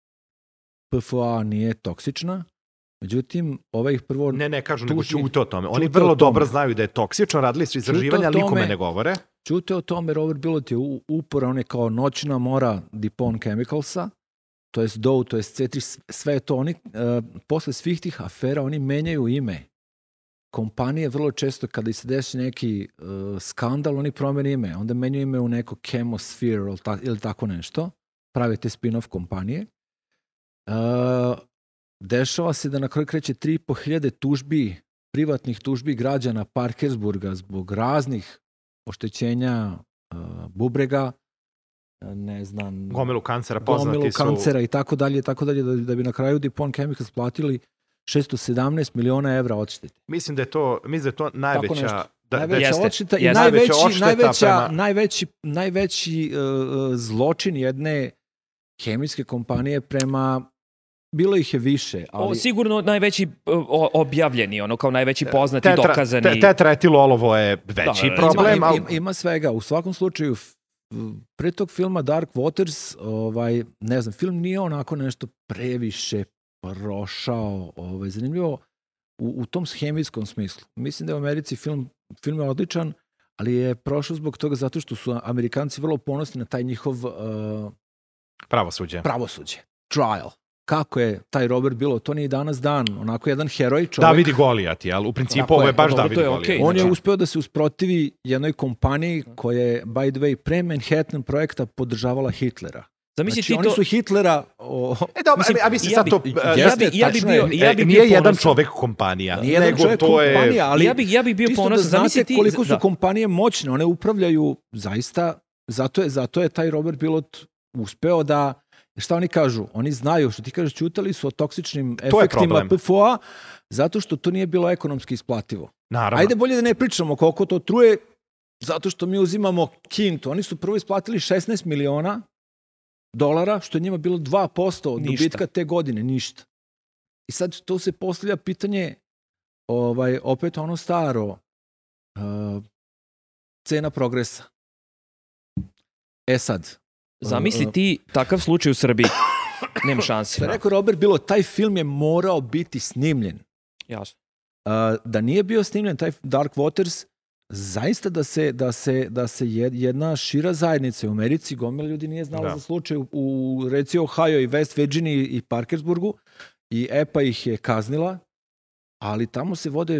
P F A nije toksična, međutim, ovaj ih prvo... Ne, ne, kažu, nego tuži- čute o tome. Oni čute vrlo o tome. dobro znaju da je toksično, radili su istraživanja, ali o nikome tome. ne govore. Čute o tome, Robert Bilot je u- upora, on je kao noćna mora DuPont Chemicalsa, to jest Dow, to jest C tri, sve je to. Oni, uh, posle svih tih afera, oni menjaju ime. Kompanije vrlo često, kada se desi neki uh, skandal, oni promene ime. Onda menjaju ime u neko Chemosphere ili, ta, ili tako nešto. Prave te spin-off kompanije. Uh, dešava se da na kraju kreće tri i po hiljade tužbi, privatnih tužbi građana Parkersburga zbog raznih oštećenja uh, bubrega, uh, ne znam, Gomilu kancera poznati gomilu su... kancera i tako dalje, tako dalje, da, da bi na kraju DuPont Chemicals platili šesto sedamnaest miliona evra odštete. Mislim da je to, mislim da je to najveća... nešto. Da, da, Najveća Jeste, odšteta i jeste. najveći, Najveća odšteta najveća, prema- najveći, najveći uh, zločin jedne hemijske kompanije prema, bilo ih je više, ali... O, sigurno najveći o, objavljeni, ono kao najveći poznati, tetra, dokazani. te- Tetraetilolovo je veći Da, da, da. problem, ima, ali... ima, ima svega. U svakom slučaju, f- pre tog filma Dark Waters, ovaj, ne znam, film nije onako nešto previše prošao, ovaj, zanimljivo u, u tom hemijskom smislu. Mislim da je u Americi film, film je odličan, ali je prošao zbog toga zato što su Amerikanci vrlo ponosni na taj njihov uh, Pravosuđe. pravosuđe, trial. Kako je taj Robert Bilot, to nije danas dan, onako jedan heroj čovjek. Davidi Golijat, jel? U principu Tako ovo je je, baš dobro, Davidi to je Golijat. okej. On je Znači- uspeo da se usprotivi jednoj kompaniji koja je, by the way, pre Manhattan projekta podržavala Hitlera. Zamisli Znači, ti oni to... su Hitlera... O, E, dobro, Mislim, a mislim ja sad bi- to... ja e, bi- jeste, ja bi tačno bio- je. ja e, bi nije bio jedan ponosan. čovek kompanija, Nije jedan nego čovjek to je... kompanija, ali ja bih ja bi bio čisto da ponosan. Zamisli znate ti... koliko su da. kompanije moćne, one upravljaju zaista, zato je, zato je taj Robert Bilot uspeo da, šta oni kažu? Oni znaju, što ti kažeš, čutali su o toksičnim To je efektima problem. P F A, zato što to nije bilo ekonomski isplativo. Naravno. Ajde bolje da ne pričamo koliko to truje, zato što mi uzimamo kintu. Oni su prvo isplatili šesnaest miliona dolara, što je njima bilo dva posto od Ništa. dobitka te godine, ništa. I sad to se postavlja pitanje, ovaj, opet ono staro, uh, cena progresa. E sad, Zamisli ti takav slučaj u Srbiji. Nema šanse. što je rekao Robert Bilot, taj film je morao biti snimljen. Jasno. Uh, da nije bio snimljen taj Dark Waters, zaista da se, da se, da se jed- jedna šira zajednica u Americi, gomila ljudi nije znala Da. za slučaj u, u reci Ohio i West Virginiji i Parkersburgu i E P A ih je kaznila, ali tamo se vode,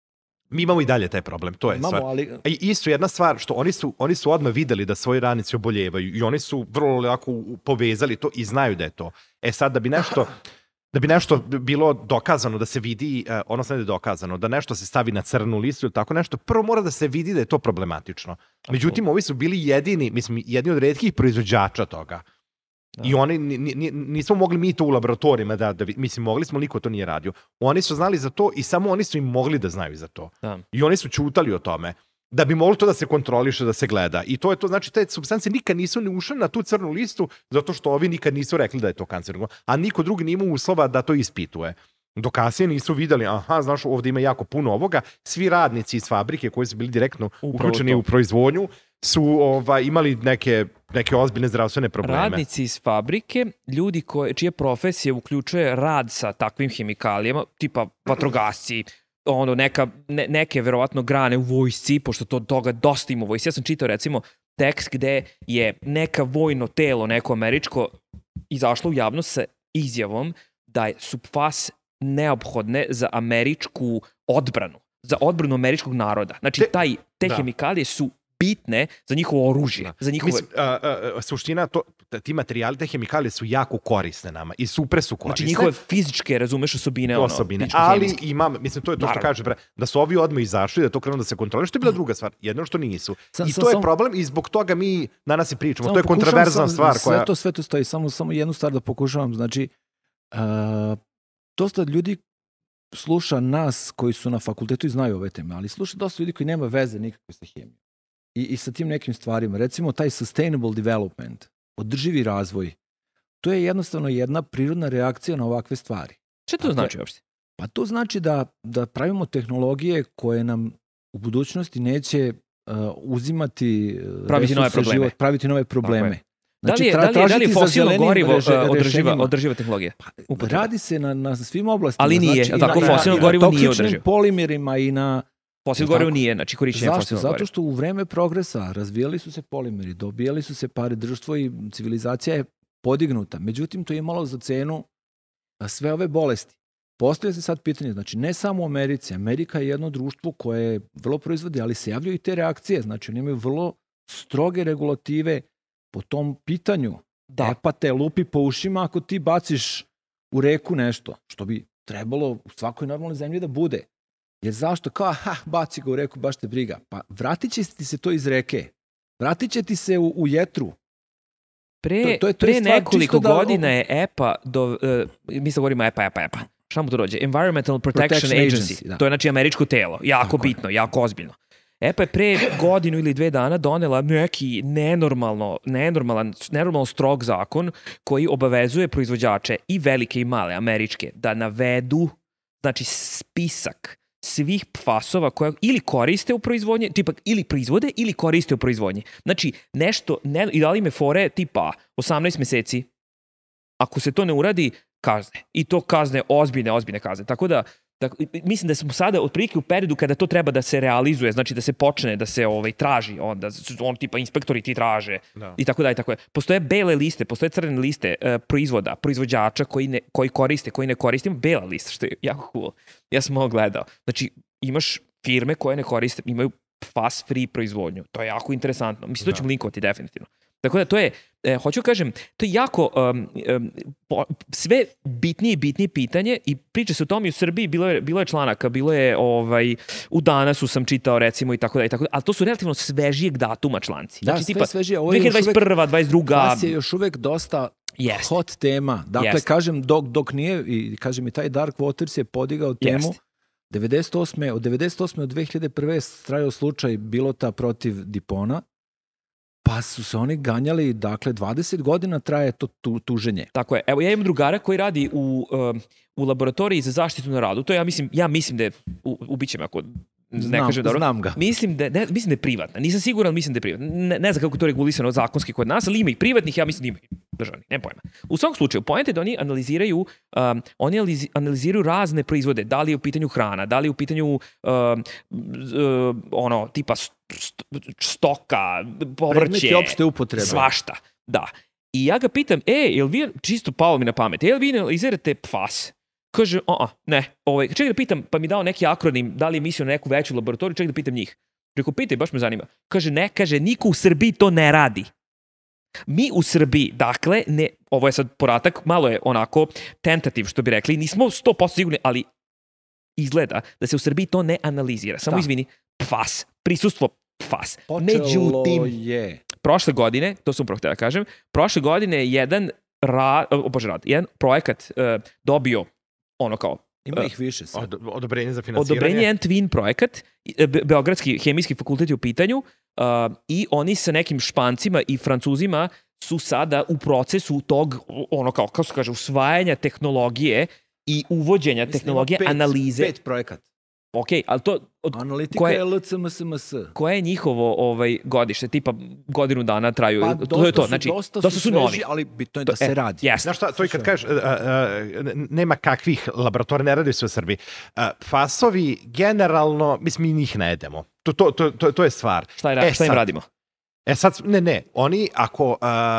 Mi imamo i dalje taj problem, to je imamo, stvar. ali I isto jedna stvar, što oni su, oni su odmah videli da svoji radnici oboljevaju i oni su vrlo lako u- povezali to i znaju da je to. E sad, da bi nešto, da bi nešto bilo dokazano, da se vidi, eh, odnosno ne da je dokazano, da nešto se stavi na crnu listu ili tako nešto, prvo mora da se vidi da je to problematično. Međutim, ovi su bili jedini, mislim, jedni od retkih proizvođača toga. Da. I oni, ni- ni- ni- nismo mogli mi to u laboratorijima da, da, vi- mislim, mogli smo, niko to nije radio. Oni su znali za to i samo oni su im mogli da znaju za to. Da. I oni su ćutali o tome. Da bi moglo to da se kontroliše, da se gleda. I to je to, znači, te substance nikad nisu ni ušle na tu crnu listu, zato što ovi nikad nisu rekli da je to kancerogeno. A niko drugi nije imao uslova da to ispituje. Do kasnije nisu videli, aha, znaš, ovdje ima jako puno ovoga. Svi radnici iz fabrike koji su bili direktno Upravo uključeni to. u proizvodnju su ovaj, imali neke, neke ozbiljne zdravstvene probleme. Radnici iz fabrike, ljudi koje, čije profesije uključuje rad sa takvim hemikalijama, tipa vatrogasci, ono, neka, ne, neke verovatno grane u vojsci, pošto to toga dosta ima u vojsci. Ja sam čitao recimo tekst gde je neka vojno telo, neko američko, izašlo u javnost sa izjavom da su P F A S neophodne za američku odbranu, za odbranu američkog naroda. Znači, Te- taj, te da. hemikalije su bitne za njihovo oružje, Da. za njihove... Mislim, a, a, a, suština, to, ti materijali, te hemikalije su jako korisne nama i super su korisne. Znači njihove fizičke, razumeš, osobine, ono, osobine, fizičko ali hemijske. imam, mislim, to je to što Naravno. kaže, pre, da su ovi odmah izašli, da to krenu da se kontrole, što je bila druga stvar, jedno što nisu. Sam- I sam- to je sam- problem i zbog toga mi danas i pričamo. samo To je pokušavam kontroverzna sam- stvar koja... Sve to, sve to stoji, samo, samo jednu stvar da pokušavam, znači, uh, dosta ljudi sluša nas koji su na fakultetu i znaju ove teme, ali sluša dosta ljudi koji nema veze nikakve sa hemijom. I, I sa tim nekim stvarima. Recimo, taj sustainable development, održivi razvoj, to je jednostavno jedna prirodna reakcija na ovakve stvari. Šta to Dakle, znači uopšte? Pa to znači da, da pravimo tehnologije koje nam u budućnosti neće uh, uzimati praviti nove probleme. Život, praviti nove probleme. Znači, da li je, da li je, da li je fosilno gorivo reže, održiva, održiva tehnologija? Pa, radi se na, na svim oblastima. Ali nije, znači, tako na, fosilno na, gorivo na nije održivo. toksičnim polimerima i na... Fosilno gorivo nije, znači korišćenje fosilnog goriva. Zato što u vreme progresa razvijali su se polimeri, dobijali su se pare, društvo i civilizacija je podignuta. Međutim, to je imalo za cenu sve ove bolesti. Postoje se sad pitanje, znači ne samo u Americi. Amerika je jedno društvo koje vrlo proizvodi, ali se javljaju i te reakcije. Znači oni imaju vrlo stroge regulative po tom pitanju. Da. E pa te lupi po ušima ako ti baciš u reku nešto, što bi trebalo u svakoj normalnoj zemlji da bude. Jer zašto? Kao, ha, baci ga u reku, baš te briga. Pa vratit će ti se to iz reke. Vratit će ti se u, u jetru. Pre, to, to je, to pre je nekoliko da, godina je E P A, do, uh, mi se govorimo E P A, E P A, E P A. Šta mu to dođe? Environmental Protection, Protection Agency. Agency da. To je znači američko telo. Jako tako bitno, je. Jako ozbiljno. E P A je pre godinu ili dve dana donela neki nenormalno, nenormalan, nenormalno strog zakon koji obavezuje proizvođače i velike i male američke da navedu znači spisak svih fasova koje ili koriste u proizvodnji, tipa ili proizvode ili koriste u proizvodnji. Znači nešto, ne, i dali me fore tipa osamnaest meseci, ako se to ne uradi, kazne. I to kazne, ozbiljne, ozbiljne kazne. Tako da, da mislim da smo sada otprilike u periodu kada to treba da se realizuje, znači da se počne, da se ovaj, traži, onda on tipa inspektori ti traže no. i tako da i tako je. Postoje bele liste, postoje crvene liste uh, proizvoda, proizvođača koji, ne, koji koriste, koji ne koriste, bela lista, što je jako cool. Ja sam ovo gledao. Znači, imaš firme koje ne koriste, imaju fast free proizvodnju. To je jako interesantno. Mislim, to ćemo no. linkovati definitivno. Tako da to je, eh, hoću kažem, to je jako um, um, po, sve bitnije i bitnije pitanje i priča se o tom i u Srbiji, bilo je, bilo je članaka, bilo je ovaj, u Danasu sam čitao recimo i tako da i tako da, ali to su relativno svežijeg datuma članci. Da, znači, sve tipa, svežije. dve hiljade dvadeset prva, dvadeset druga Vas je još uvek dosta Jest. hot tema. Dakle, Jest. kažem, dok, dok nije, i kažem i taj Dark Waters je podigao temu. Jest. devedeset osme od devedeset osme od dve hiljade prve trajao slučaj Bilota protiv Dipona. Pa su se oni ganjali, dakle, dvadeset godina traje to tu, tuženje. Tako je. Evo, ja imam drugara koji radi u, um, u laboratoriji za zaštitu na radu. To ja mislim, ja mislim da je, ubiće me ako ne znam, kažem dobro. Znam ga. Mislim da, ne, mislim da je privatna. Nisam siguran, mislim da je privatna. Ne, ne znam kako to regulisano zakonski kod nas, ali ima i privatnih, ja mislim da ima i državnih, ne pojma. U svakom slučaju, poenta je da oni analiziraju, um, oni analiziraju razne proizvode. Da li je u pitanju hrana, da li je u pitanju um, uh, ono, tipa stoka, povrće, predmeti opšte upotrebe. Svašta, da. I ja ga pitam, e, jel vi, čisto palo mi na pamet, jel vi analizirate P F A S? Kaže, a, ne, ovaj, čekaj da pitam, pa mi dao neki akronim, da li je mislio na neku veću laboratoriju, čekaj da pitam njih. Rekao, pitaj, baš me zanima. Kaže, ne, kaže, niko u Srbiji to ne radi. Mi u Srbiji, dakle, ne, ovo je sad podatak, malo je onako tentativ, što bi rekli, nismo sto posto sigurni, ali izgleda da se u Srbiji to ne analizira. Samo da. Izvini, P F A S, prisustvo P F A S. Počelo Međutim, je. Prošle godine, to sam upravo htio da kažem, prošle godine je jedan, ra, o, bože, rad, jedan projekat uh, dobio ono kao... Ima ih više sad. Od, odobrenje za finansiranje. Odobrenje je jedan Twin projekat, Be Beogradski hemijski fakultet je u pitanju uh, i oni sa nekim Špancima i Francuzima su sada u procesu tog, ono kao, kako se kaže, usvajanja tehnologije i uvođenja Mislim, tehnologije, pet, analize. Pet projekat. Ok, ali to... Od, Analitika koje, je L C M S M S. Koje je njihovo ovaj, godište? Tipa godinu dana traju. Pa, to je to. Su, znači, dosta, dosta su, su novi. Sveži, ali bitno je da to, se e, radi. Yes. Znaš šta, to i kad kažeš, uh, uh, nema kakvih laboratorija, ne radi se u Srbiji. Uh, fasovi, generalno, mislim, mi njih ne jedemo. To, to, to, to, to je stvar. Šta, je, e, šta im sad, radimo? E sad, ne, ne, oni ako, uh,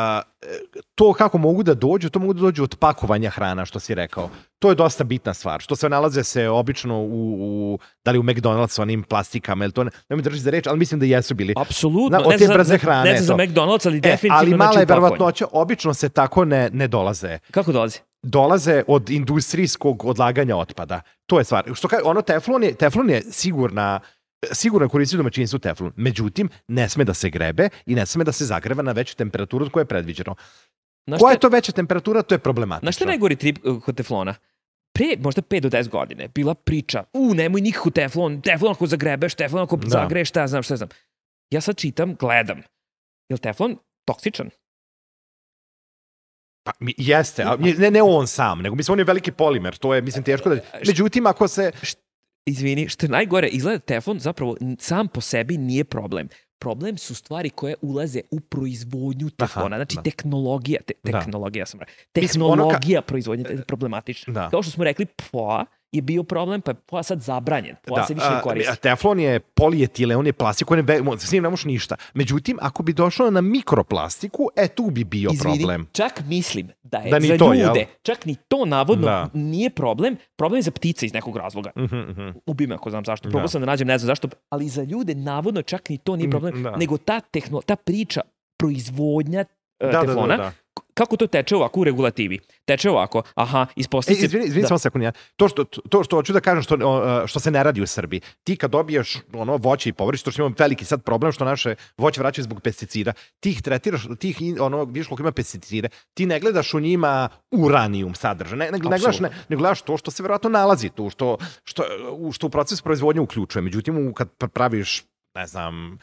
to kako mogu da dođu, to mogu da dođu od pakovanja hrana, što si rekao. To je dosta bitna stvar, što se nalaze se obično u, u da li u McDonald's, onim plastikama, ili to ne, ne mi drži za reč, ali mislim da jesu bili. Apsolutno, na, od te brze hrane. Ne znam za McDonald's, ali e, definitivno ali mala je znači verovatnoća, obično se tako ne, ne dolaze. Kako dolazi? Dolaze od industrijskog odlaganja otpada. To je stvar. Što kaže, ono teflon je, teflon je sigurna, sigurno koristi u domaćinstvu teflon. Međutim, ne sme da se grebe i ne sme da se zagreva na veću temperaturu od koje je predviđeno. Koja je to veća temperatura, to je problematično. Znaš što je najgori trip kod teflona? Pre, možda pet do deset godine, bila priča, u, nemoj nikako teflon, teflon ako zagrebeš, teflon ako da. zagreš, šta znam, šta znam. Ja sad čitam, gledam. Je li teflon toksičan? Pa, mi, jeste, a, ne, ne on sam, nego mislim on je veliki polimer, to je mislim teško da... Međutim, ako se... Izvini, što je najgore, izgleda telefon zapravo sam po sebi nije problem. Problem su stvari koje ulaze u proizvodnju telefona. Znači, da. tehnologija, te, tehnologija da. sam rekao. Tehnologija ka... proizvodnje je problematična. Da. Kao što smo rekli, P O A je bio problem, pa je P O A sad zabranjen. P O A da. se više ne koristi. A, teflon je polijetile, on je plastik, on je, s njim ne možeš ništa. Međutim, ako bi došlo na mikroplastiku, e, tu bi bio Izvini, problem. Čak mislim da je da za to, ljude, jel? čak ni to navodno da. nije problem. Problem je za ptice iz nekog razloga. Uh -huh, uh -huh. Ubi me ako znam zašto. Probao sam da nađem, ne znam zašto. Ali za ljude navodno čak ni to nije problem. Da. Nego ta, tehno, ta priča proizvodnja uh, da, telefona, da, da, da. kako to teče ovako u regulativi? Teče ovako, aha, ispostavi se... Izvini, izvini samo sekund, ja. To što, to što hoću da kažem što, što se ne radi u Srbiji. Ti kad dobiješ ono voće i povrće, to što imamo veliki sad problem što naše voće vraćaju zbog pesticida, ti ih tretiraš, ti ih ono, vidiš koliko ima pesticide, ti ne gledaš u njima uranijum sadržaj, ne, ne, ne, gledaš, ne, ne gledaš to što se verovatno nalazi tu, što, što, što u proces proizvodnje uključuje. Međutim, kad praviš, ne znam,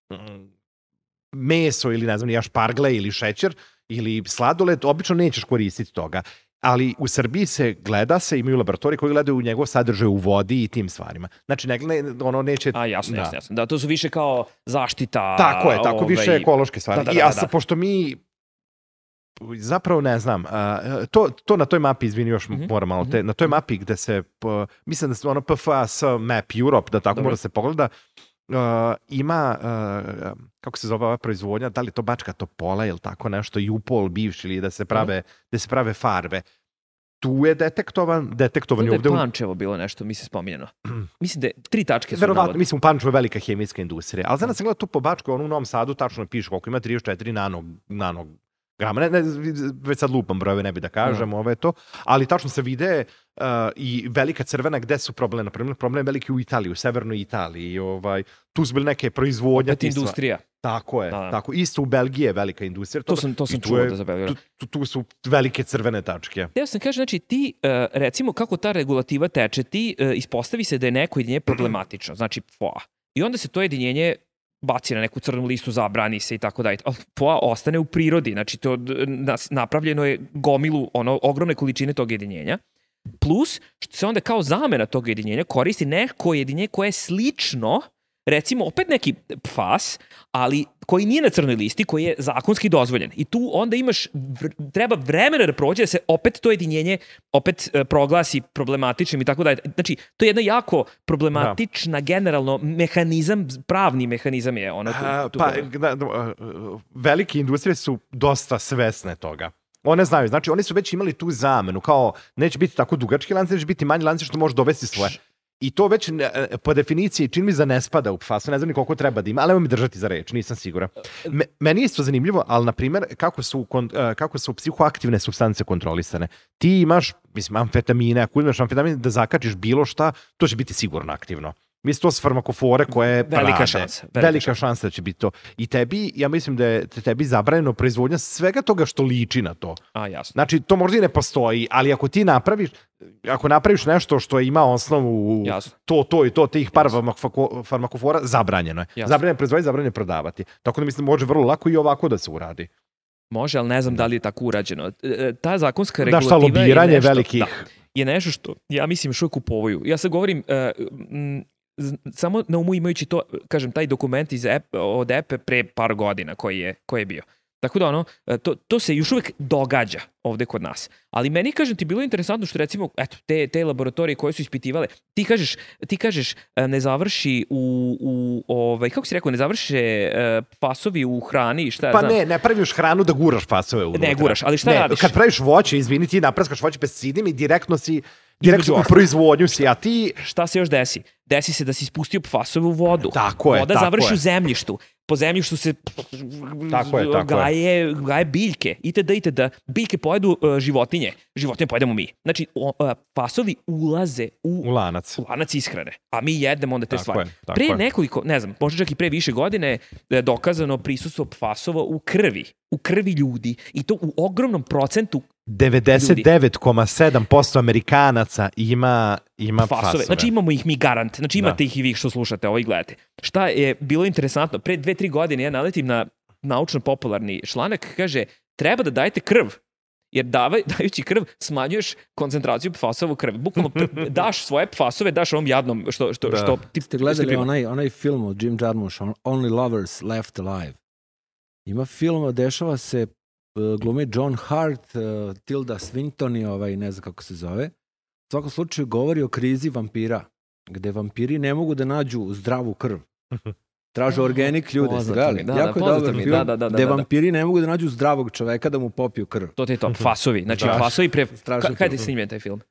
meso ili ne znam, ja špargle ili šećer, ili sladoled, obično nećeš koristiti toga. Ali u Srbiji se gleda se, imaju laboratorije koji gledaju u njegov sadržaj u vodi i tim stvarima. Znači, ne, ono neće... A, jasno, da. jasno, jasno. Da, to su više kao zaštita... Tako je, tako ovaj... više ekološke stvari. Da, da, I ja da, sam, da. pošto mi... Zapravo ne znam, uh, to, to na toj mapi, izvini još mm -hmm. moram malo, te, na toj mapi gde se, uh, mislim da se ono P F A S Map Europe, da tako Dobre. mora se pogleda, Uh, ima, uh, kako se zove ova proizvodnja, da li to Bačka Topola ili tako nešto, i Upol bivši, ili da se prave, mm. da se prave farbe. Tu je detektovan, detektovan je ovde... Tu je Pančevo bilo nešto, mi se spominjeno. Mislim da je, tri tačke su Verovatno, navodno. Mislim, u Pančevo je velika hemijska industrija, ali znači sam gledao tu po Bačkoj, ono u Novom Sadu tačno piše koliko ima trideset četiri nano, nano grama, ne, ne, već sad lupam brojeve, ne bi da kažem, mm. ovo je to, ali tačno se vide uh, i velika crvena gde su problemi, na primjer, problem je veliki u Italiji, u severnoj Italiji, ovaj, tu su bili neke proizvodnje. Opet industrija. Tako je, da. tako, isto u Belgiji je velika industrija. To sam, to sam čuo je, da za Belgiju. Tu, tu, tu su velike crvene tačke. Ja sam kažem, znači ti, uh, recimo kako ta regulativa teče, ti uh, ispostavi se da je neko jedinjenje problematično, znači P O A. I onda se to jedinjenje baci na neku crnu listu, zabrani se i tako dalje. P O A ostane u prirodi, znači to napravljeno je gomilu, ono, ogromne količine tog jedinjenja, plus što se onda kao zamena tog jedinjenja koristi neko jedinjenje koje je slično, recimo opet neki P F A S, ali koji nije na crnoj listi, koji je zakonski dozvoljen. I tu onda imaš, treba vremena da prođe da se opet to jedinjenje opet uh, proglasi problematičnim i tako dalje. Znači, to je jedna jako problematična da. generalno mehanizam, pravni mehanizam je ono tu. A, tu pa, da, da, velike industrije su dosta svesne toga. One znaju, znači oni su već imali tu zamenu, kao neće biti tako dugački lanci, neće biti manji lanci što može dovesti svoje. I to već po definiciji čini mi za ne spada u P F A S, ne znam ni koliko treba da ima, ali nema mi držati za reč, nisam siguran. Me, meni je isto zanimljivo, ali na primjer kako su, kako su psihoaktivne supstance kontrolisane. Ti imaš, mislim, amfetamine, ako imaš amfetamine da zakačiš bilo šta, to će biti sigurno aktivno. Mislim, to su farmakofore koje velika rade. Šansa, velika, velika šansa. šansa da će biti to. I tebi, ja mislim da je tebi zabranjeno proizvodnja svega toga što liči na to. A, jasno. Znači, to možda i ne postoji, ali ako ti napraviš, ako napraviš nešto što ima osnovu jasno. to, to i to, tih par farmakofora, zabranjeno je. Jasno. Zabranjeno je proizvoditi, zabranjeno je prodavati. Tako da mislim da može vrlo lako i ovako da se uradi. Može, ali ne znam da li je tako urađeno. Ta zakonska regulativa da, šta, lobiranje je nešto, velikih... Da, je nešto što, ja mislim, još uvijek kupovuju. Ja sad govorim... Uh, m, samo na umu imajući to, kažem, taj dokument iz E P, od E P E pre par godina koji je, koji je bio. Tako da ono, to, to se još uvijek događa ovde kod nas. Ali meni, kažem ti, bilo interesantno što recimo, eto, te, te laboratorije koje su ispitivale, ti kažeš, ti kažeš ne završi u, u ovaj, kako si rekao, ne završe uh, fasovi u hrani, šta ja pa znam. Pa ne, ne praviš hranu da guraš fasove unutra. Ne guraš, ali šta ne, radiš? Kad praviš voće, izvini, ti napraskaš voće pesticidima i direktno si direktno u proizvodnju si, a ti... Šta se još desi? Desi se da si ispustio fasove u vodu. Tako je, Voda tako završi je. u zemljištu. Po zemljištu se tako je, tako gaje, gaje biljke. Itd. itd. Biljke pojedu uh, životinje. Životinje pojedemo mi. Znači, uh, fasovi ulaze u, u lanac. U lanac ishrane. A mi jedemo onda te tako stvari. Je, pre je. nekoliko, ne znam, možda čak i pre više godine je dokazano prisustvo fasova u krvi. U krvi ljudi. I to u ogromnom procentu devedeset devet zarez sedam posto Amerikanaca ima, ima fasove. fasove. Znači imamo ih mi garant. Znači imate da. ih i vi što slušate ovo i gledate. Šta je bilo interesantno? Pre dve, tri godine ja naletim na naučno-popularni članak, kaže, treba da dajete krv Jer davaj, dajući krv smanjuješ koncentraciju pfasova u krvi. Bukvalno daš svoje pfasove, daš ovom jadnom što... što, Da. što ti, Ste gledali onaj, onaj film od Jim Jarmusch, Only Lovers Left Alive. Ima film, dešava se, uh, glumi John Hart, uh, Tilda Swinton i ovaj, ne znam kako se zove. U svakom slučaju govori o krizi vampira, gde vampiri ne mogu da nađu zdravu krv. Traže organik ljude. Poznato Gledali? mi, da, Jako da, je dobar poznato mi, film, da, da, da, gde da, da. vampiri ne mogu da nađu zdravog čoveka da mu popiju krv. To ti je to, pfasovi. Znači, Strašno. pfasovi pre... Strašan Ka, kada je film. snimljen taj film?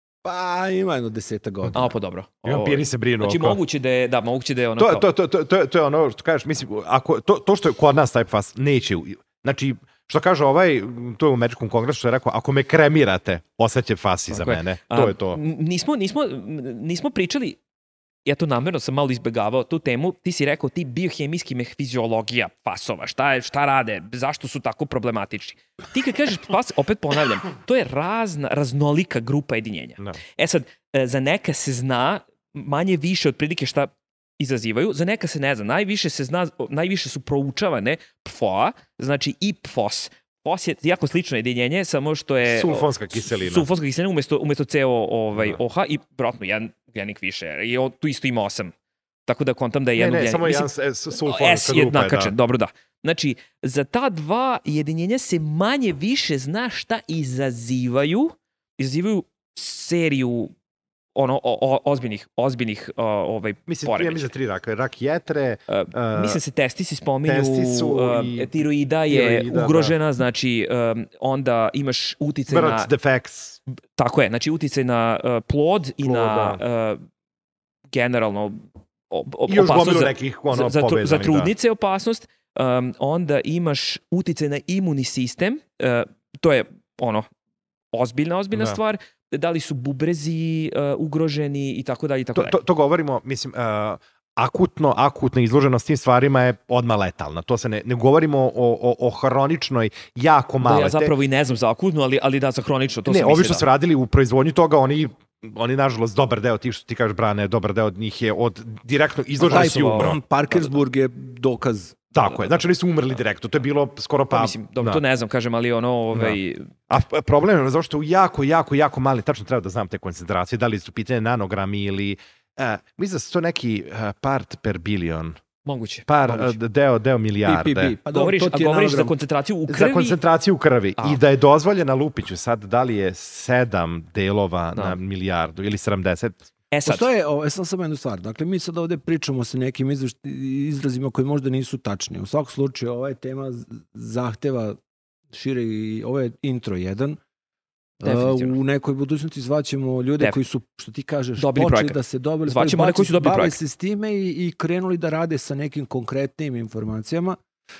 Pa ima jedno deseta godina. A, pa dobro. I vampiri se brinu Znači, oko... moguće da je, da, moguće da je ono To, kao... to, to, to, to, je- to je ono što kažeš, mislim, ako, to, to što je kod nas taj fast neće, u- znači, što kaže ovaj, to je u američkom kongresu, što je rekao, ako me kremirate, osjeće fasi za Tako je. mene. A, To je to. n- Nismo, nismo, nismo pričali, ja to namjerno sam malo izbegavao tu temu, ti si rekao ti biohemijski meh fiziologija pasova, šta, je, šta rade, zašto su tako problematični. Ti kad kažeš pas, opet ponavljam, to je razna, raznolika grupa jedinjenja. Da. E sad, e, za neka se zna manje više otprilike šta izazivaju, za neka se ne zna. Najviše se zna, najviše su proučavane P F O A, znači i P F O S. P F O S je jako slično jedinjenje, samo što je... Sulfonska kiselina. Sulfonska kiselina umesto, umesto C O ovaj, Da. O H i vjerojatno jedan ugljenik više. I o- tu isto ima osam. Tako da kontam da je Ne, jedan ne, ugljenik. samo Mislim, jedan s- sulfonska S je grupa je, nakačen, da. dobro da. Znači, za ta dva jedinjenja se manje više zna šta izazivaju. Izazivaju seriju ono, o, o, ozbiljnih, ozbiljnih o, ovaj, Mislim, ja poremećaja. mislim za tri raka. Rak jetre, Uh, Uh, mislim se testisi spominju, testisu uh, i- tiroida je tiroida, ugrožena, znači um, onda imaš uticaj na... birth defects. Tako je, znači uticaj na uh, plod i Plod, na uh, generalno o, o, I još opasnost gomilu za, nekih ono, za, za, tru- povezanih, za da. trudnice je opasnost. Um, onda imaš uticaj na imunni sistem, uh, to je ono ozbiljna, ozbiljna Da. stvar. Da li su bubrezi uh, ugroženi i tako dalje i tako To, dalje. to, to govorimo, mislim, uh, akutno, akutna izloženost tim stvarima je odmah letalna. To se ne, ne govorimo o, o, o hroničnoj, jako Da, male. ja te- zapravo i ne znam za akutnu, ali, ali da za hronično. To ne, sam ovi mislio što da. su radili u proizvodnju toga, oni oni nažalost dobar deo tih što ti kažeš Brane, dobar deo od njih je od direktno Taj izloženosti umro. Parkersburg je dokaz. Tako je. Znači oni su umrli direktno. To je bilo skoro pa... Pa, mislim, dobro, da. to ne znam, kažem, ali ono, ovaj, A p- problem je zato što u jako, jako, jako mali, tačno treba da znam te koncentracije, da li su pitanje nanogrami ili... Uh, mislim da su to neki uh, part per bilion. moguće. Par, moguće. uh, deo, deo milijarde. P P B. Pa dobro, Govoriš, to a ti je govoriš za nanogram. koncentraciju u krvi? Za koncentraciju u krvi. A. I da je dozvoljena Lupiću sad, da li je sedam delova Da. na milijardu ili sedamdeset. E sad, Postoje, ovo, sam samo jednu stvar. Dakle, mi sad ovde pričamo sa nekim izveš- izrazima koji možda nisu tačni. U svakom slučaju, ova je tema z- zahteva šire i ovo je intro jedan. Definitivno. Uh, u nekoj budućnosti zvaćemo ljude Def- koji su, što ti kažeš, Dobili počeli projekat. da se dobili. Zvaćemo one koji su dobili bave projekat. se s time i, i krenuli da rade sa nekim konkretnim informacijama,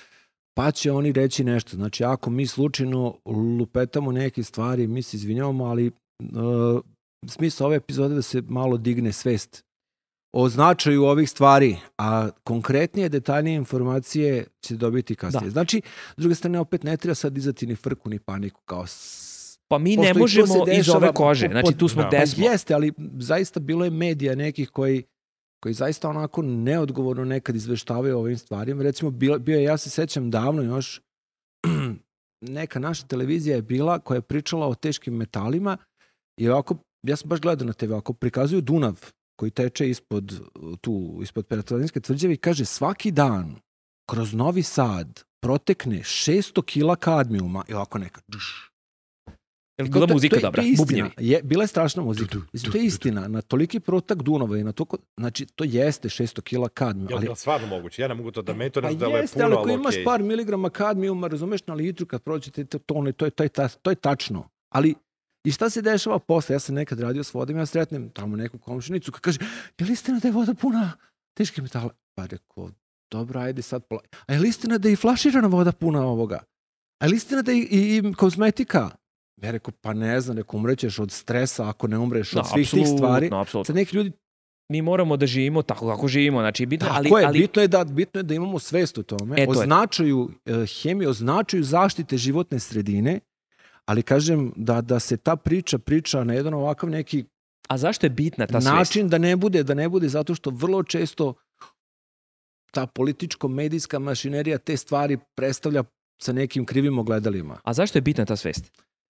pa će oni reći nešto. Znači, ako mi slučajno lupetamo neke stvari, mi se izvinjavamo, ali uh, smisao ove epizode je da se malo digne svest o značaju ovih stvari, a konkretnije, detaljnije informacije će dobiti kasnije. Da. Znači, s druge strane, opet ne treba sad dizati ni frku, ni paniku, kao s- pa mi pošto ne i to možemo se iz dešava ove kože. po- Znači, tu smo Da. gde Pa smo. jeste, ali zaista bilo je medija nekih koji koji zaista onako neodgovorno nekad izveštavaju o ovim stvarima. Recimo, bio, bio je, ja se sećam davno još, neka naša televizija je bila koja je pričala o teškim metalima i ovako, ja sam baš gledao na te ve, ako prikazuju Dunav koji teče ispod, tu, ispod Petrovaradinske tvrđave i kaže svaki dan kroz Novi Sad protekne šesto kila kadmijuma i ovako neka dž, Jel I bila to- muzika to je- dobra? to je istina. Bubnjevi. Je, bila je strašna muzika. Tu, tu, Mislim, tu, to je tu, istina. Na toliki protak Dunava i na to... Znači, to jeste šesto kila kadmijuma. Je Ali, li stvarno moguće? Ja ne mogu to da meni to pa ne zdelo je jeste, puno, ali ali ako imaš okej. par miligrama kadmijuma, razumeš, na litru kad prođete to, to, to, je, to, je, ta- to je tačno. Ali, i šta se dešava posle? Ja sam nekad radio s vodom, ja sretnem tamo neku komšinicu koja kaže, je li istina da je voda puna teških metala? Pa rekao, dobro, ajde sad pola. A je li istina da je i flaširana voda puna ovoga? A je li istina da je i, i kozmetika? Ja rekao, pa ne znam, rekao, umrećeš od stresa ako ne umreš od Da, svih tih stvari. apsolutno, apsolutno. Sad neki ljudi, Mi moramo da živimo tako kako živimo. Znači, bitno, tako ali, je, ali bitno je, da, bitno je da imamo svest o tome, E, to o je. značaju e, hemije, o značaju zaštite životne sredine, ali kažem da, da se ta priča priča na jedan ovakav neki a zašto je bitna ta svest? način da ne bude, da ne bude zato što vrlo često ta političko-medijska mašinerija te stvari predstavlja sa nekim krivim ogledalima. A zašto je bitna ta svest?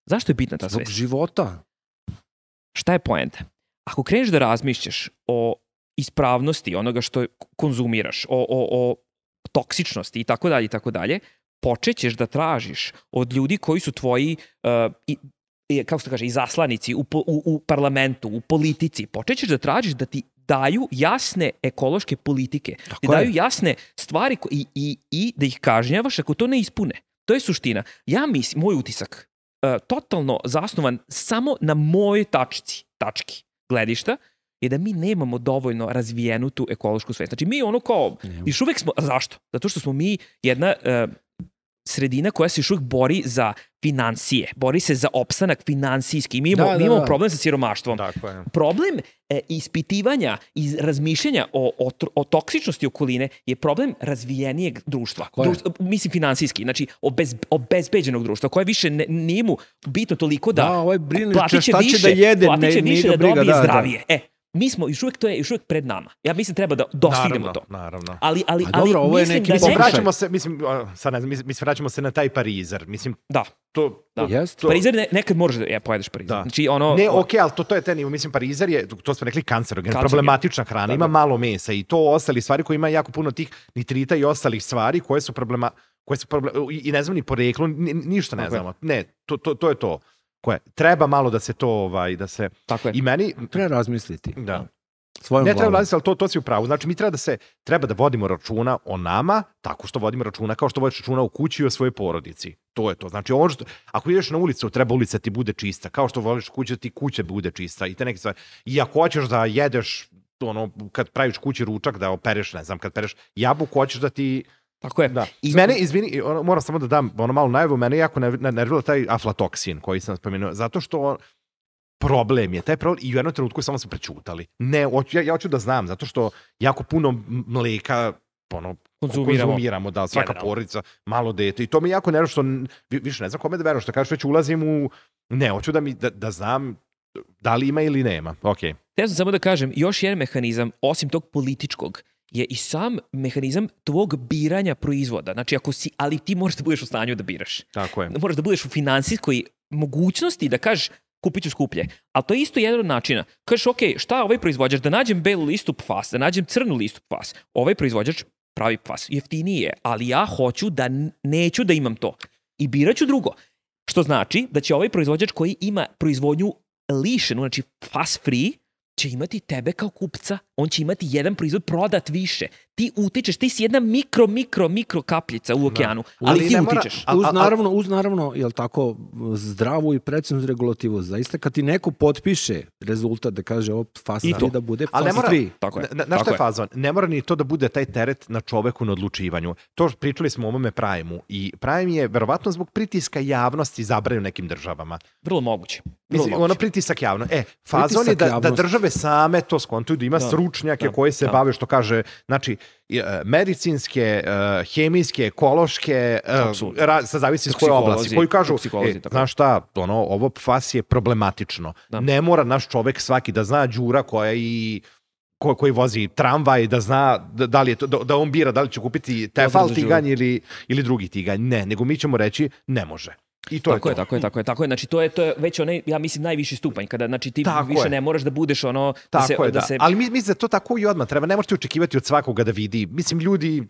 Zašto je bitna ta Zbog svest? života. Šta je poenta? Ako kreneš da razmišljaš o ispravnosti onoga što konzumiraš, o, o, o toksičnosti i tako dalje i tako dalje, počećeš da tražiš od ljudi koji su tvoji uh, i, i, kako se kaže, izaslanici u, u, u parlamentu, u politici, počećeš da tražiš da ti daju jasne ekološke politike, Tako ti je. daju jasne stvari ko, i, i, i da ih kažnjavaš ako to ne ispune. To je suština. Ja mislim, moj utisak, uh, totalno zasnovan samo na mojoj tačci, tački gledišta, je da mi nemamo dovoljno razvijenu tu ekološku svest. Znači mi ono kao, Nemamo. još uvek smo, a zašto? Zato što smo mi jedna uh, sredina koja se još uvek bori za financije, bori se za opstanak finansijski. Mi imamo, Da, mi da, imamo da. problem sa siromaštvom. Tako je. Problem e, ispitivanja i razmišljanja o, o, tr- o toksičnosti okoline je problem razvijenijeg društva. Tako je. Društva, mislim finansijski, znači obez, obezbeđenog društva, koje više ne, nije mu bitno toliko da, Da, ovaj brine platit će šta će više, da jede, platit će ne- nije više ga da briga, dobije da, da. zdravije. E, mi smo, još uvek, to je još uvek pred nama. Ja mislim treba da dostignemo Naravno, to. naravno. Ali, ali, A ali dobro, ovo je mislim neki da pokušaj. ne... Vraćamo se, mislim, a, sad ne znam, mislim, mislim, vraćamo se na taj parizer. Mislim, Da, to... da. Jeste. To- Parizer ne, nekad moraš da ja, pojedeš parizer. Da. Znači ono... Ne, okej, ali to, to je taj nivo. Mislim, parizer je, to smo rekli, kancerogen, Kancerogen. problematična hrana, Tako ima je. malo mesa i to ostali stvari koje ima jako puno tih nitrita i ostalih stvari koje su problema, koje su problem, i, i ne znam ni poreklo, ni, ništa ne Tako je. znamo. Ne, to, to, to je to. Koje? Treba malo da se to, ovaj, da se... Tako je. I meni... Treba razmisliti. Da. Svojom Ne treba glavom. raditi, ali to, to si u pravu. Znači, mi treba da se, treba da vodimo računa o nama, tako što vodimo računa kao što vodiš računa u kući i o svojoj porodici. To je to. Znači, ovo što, ako ideš na ulicu, treba ulica ti bude čista, kao što voliš kuću, ti kuća bude čista i te neke stvari. I ako hoćeš da jedeš, ono, kad praviš kući ručak, da opereš, ne znam, kad pereš jabuku, hoćeš da ti... Tako je. Da. I- I mene, izvini, ono, moram samo da dam ono malo najavu, mene jako nervira taj aflatoksin koji sam spomenuo, zato što on, problem je, taj problem, i u jednom trenutku samo sam prećutali. Ne, hoću, ja, ja hoću da znam, zato što jako puno m- mleka ono, Konzumiramo. konzumiramo, da, svaka Generalno. porodica, malo dete, i to mi jako nervira što, n- vi- više ne znam kome da verujem, što kažeš, već ulazim u, ne, hoću da, mi, da, da znam da li ima ili nema, okej. Ja sam samo da kažem, još jedan mehanizam, osim tog političkog, je i sam mehanizam tvog biranja proizvoda. Znači, ako si, ali ti moraš da budeš u stanju da biraš. Tako je. Moraš da budeš u finansijskoj mogućnosti da kažeš kupit ću skuplje. Ali to je isto jedan od načina. Kažeš, ok, šta ovaj proizvođač, da nađem belu listu Pfas, da nađem crnu listu Pfas. Ovaj proizvođač pravi Pfas, jeftiniji je, ali ja hoću da n- neću da imam to. I birat ću drugo. Što znači da će ovaj proizvođač koji ima proizvodnju lišenu, znači Pfas free, će imati tebe kao kupca, on će imati jedan proizvod prodat više. Ti utičeš, ti si jedna mikro, mikro, mikro kapljica u okeanu, ali, Ali ti ne mora- utičeš. A- Uz a- a- naravno, uz naravno, jel tako, zdravu i preciznu regulativu. Zaista kad ti neko potpiše rezultat da kaže ovo fast I free to. da bude Ali ne fast mora- free. Tako je. Na, na, Tako šta je je. fazon? Ne mora ni to da bude taj teret na čoveku na odlučivanju. To što pričali smo o ovome Prime-u i Prime je verovatno zbog pritiska javnosti zabranjen u nekim državama. Vrlo moguće. Vrlo Mislim, moguće. ono pritisak javno. E, fazon je Pritisak da, da javnosti. države same to skontuju, da ima Da. stručnjake Da. koji se Da. bave, što kaže, znači, i, e, medicinske, e, hemijske, ekološke, e, Apsolutno. ra- sad zavisi iz koje Toksikolozi, oblasti, koji kažu, toksikolozi, e, tako. znaš šta, ono, ovo fas je problematično. Da. Ne mora naš čovek svaki da zna Đura koja i ko, koji vozi tramvaj, da zna da, da li je to, da, da on bira da li će kupiti tefal Pozdrav za Đuru. tiganj ili, ili drugi tiganj. Ne, nego mi ćemo reći ne može. I to Tako je je, to. tako je, tako je, tako je. Znači to je to je već onaj, ja mislim, najviši stupanj kada znači ti Tako više je. ne moraš da budeš ono da Tako se je, da da. se Ali mi, mislim da to tako i odmah treba. Ne možete očekivati od svakoga da vidi. Mislim, ljudi,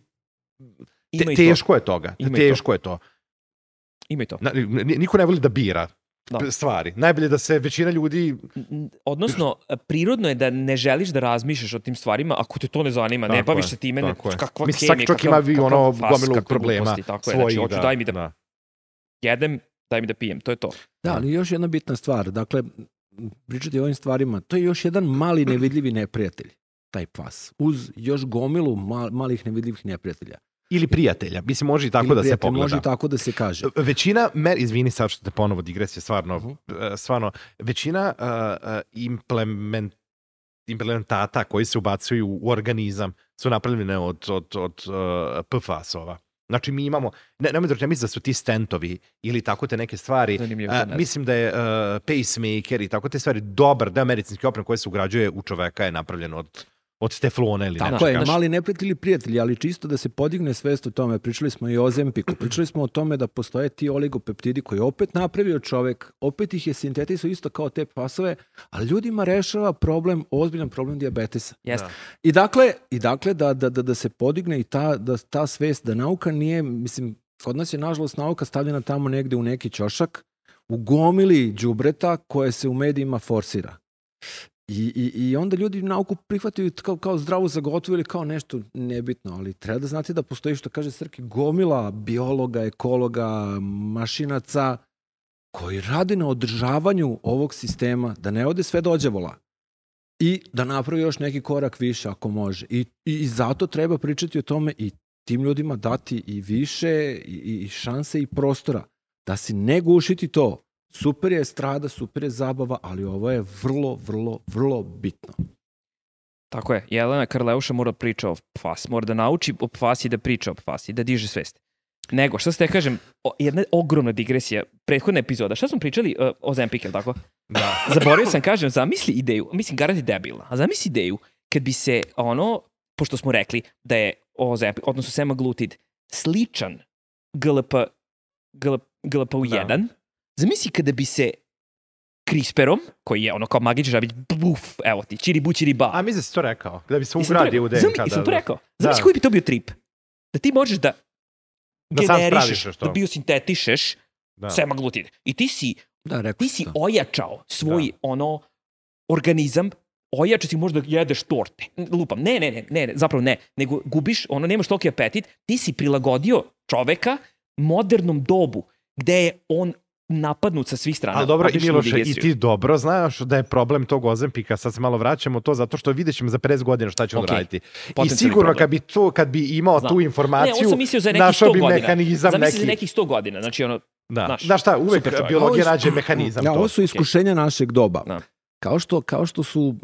te, ima i to. teško je toga. Ima i to. Teško je to. Ima i to. Na, ni- niko ne voli da bira Da. stvari. Najbolje da se većina ljudi... N- Odnosno, prirodno je da ne želiš da razmišljaš o tim stvarima ako te to ne zanima, ne Tako baviš je, se time, ne, tako je. kakva Mislim, svaki hemija, čovjek kakav, ima vi kakav ono fas, gomilu kakve problema gluposti, tako je, znači, svojih, hoću da, daj mi da, da. jedem, daj mi da pijem, to je to. Da, ali još jedna bitna stvar. Dakle, pričati o ovim stvarima, to je još jedan mali nevidljivi neprijatelj, taj pas. Uz još gomilu mal, malih nevidljivih neprijatelja. Ili prijatelja. Mislim, može i tako Ili da se prijatelj, pogleda. može i tako da se kaže. Većina, mer, izvini sad što te ponovo digresija, stvarno, Mhm. uh, stvarno, većina uh, uh, implement, implementata koji se ubacuju u organizam su napravljene od, od, od uh, P FAS-ova. Znači mi imamo, ne, nemoj da ja mislim da su ti stentovi ili tako te neke stvari, Zanimljivo, uh, to ne znam. mislim da je uh, pacemaker i tako te stvari, dobar deo medicinske opreme koje se ugrađuje u čoveka je napravljen od od teflona ili Tako nečega. je, mali neprijatelji prijatelji, ali čisto da se podigne svest o tome. Pričali smo i o Ozempiku, pričali smo o tome da postoje ti oligopeptidi koji opet napravio čovek, opet ih je sintetisao isto kao te pasove, ali ljudima rešava problem, ozbiljan problem dijabetesa. Jeste. I dakle, i dakle da, da, da, da se podigne i ta, da, ta svest da nauka nije, mislim, kod nas je nažalost nauka stavljena tamo negde u neki ćošak, u gomili đubreta koje se u medijima forsira. I, i, I onda ljudi nauku prihvataju kao, kao zdravu za gotovo ili kao nešto nebitno, ali treba da znate da postoji, što kaže Srki, gomila biologa, ekologa, mašinaca koji rade na održavanju ovog sistema, da ne ode sve do đavola i da napravi još neki korak više ako može. I, i, i zato treba pričati o tome i tim ljudima dati i više i, i šanse i prostora. Da si ne gušiti to. Super je estrada, super je zabava, ali ovo je vrlo, vrlo, vrlo bitno. Tako je. Jelena Karleuša mora da priča o Pfasi, mora da nauči o Pfasi, da priča o Pfasi, da diže svest. Nego, što ste kažem, o, jedna ogromna digresija, prethodna epizoda, šta smo pričali uh, o Zempiku, tako? Da. Zaboravio sam, kažem, zamisli ideju, mislim, garant je debilna, a zamisli ideju kad bi se ono, pošto smo rekli da je Ozempik, odnosno semaglutid, sličan G L P, G L P jedan, da. Zamisli kada bi se CRISPR-om, koji je ono kao magični žabić, buf, evo ti, čiri bu, čiri ba. A mi da si to rekao, da bi se ugradio u D N K. Zamisli, sam to rekao. Zamisli da. Koji bi to bio trip? Da ti možeš da, da generišeš, da biosintetišeš da. Semaglutid. I ti si, da, ti si ojačao svoj da. ono organizam, ojačao si možda jedeš torte. Lupam, ne, ne, ne, ne, zapravo ne, nego gubiš, ono, nemaš toliki apetit, ti si prilagodio čoveka modernom dobu, gde je on napadnut sa svih strana. Ali dobro, i Miloše, i ti dobro znaš da je problem tog Ozempika, sad se malo vraćamo to, zato što vidjet ćemo za pedeset godina šta će on okay. raditi. I sigurno kad bi, to, kad bi imao Znam. tu informaciju, ne, našao bi godina. mehanizam Zamisli neki... za nekih sto godina, znači ono, da. naš, znaš šta, uvek biologija nađe mehanizam. Ja, to. ovo su iskušenja okay. našeg doba. Da. Kao što, kao što su,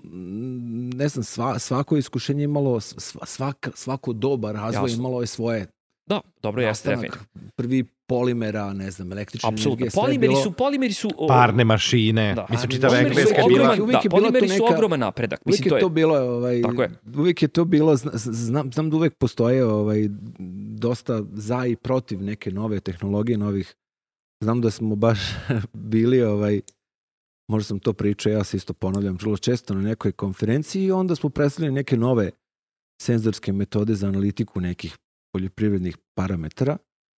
ne znam, sva, svako iskušenje imalo, svak, svako doba razvoja imalo je svoje. Da, dobro, jeste definitivno. Prvi polimera, ne znam, električne Apsolutno. energije. Polimeri bilo... su, polimeri su... O... Parne mašine. Da. Mislim, čitava engleska bila... Da, polimeri su neka... ogroman napredak. Uvijek Mislim, je to je... to bilo, ovaj, Tako je. Uvijek je to bilo, znam, znam da uvijek postoje ovaj, dosta za i protiv neke nove tehnologije, novih. Znam da smo baš bili, ovaj, možda sam to pričao, ja se isto ponavljam, vrlo često na nekoj konferenciji i onda smo predstavili neke nove senzorske metode za analitiku nekih poljoprivrednih parametara,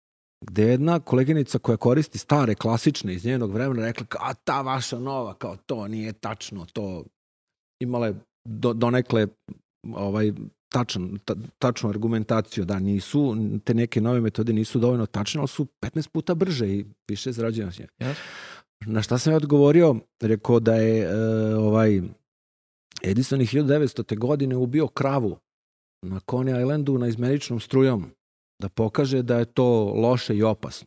gde je jedna koleginica koja koristi stare, klasične iz njenog vremena rekla, a ta vaša nova, kao to nije tačno, to imala je do, donekle ovaj, tačan, ta, tačnu argumentaciju, da nisu, te neke nove metode nisu dovoljno tačne, ali su petnaest puta brže i više zarađuju. Yes. Na šta sam ja odgovorio? Rekao da je e, ovaj Edison hiljadu devetstote. godine ubio kravu na Coney Islandu na izmeničnom strujom, da pokaže da je to loše i opasno.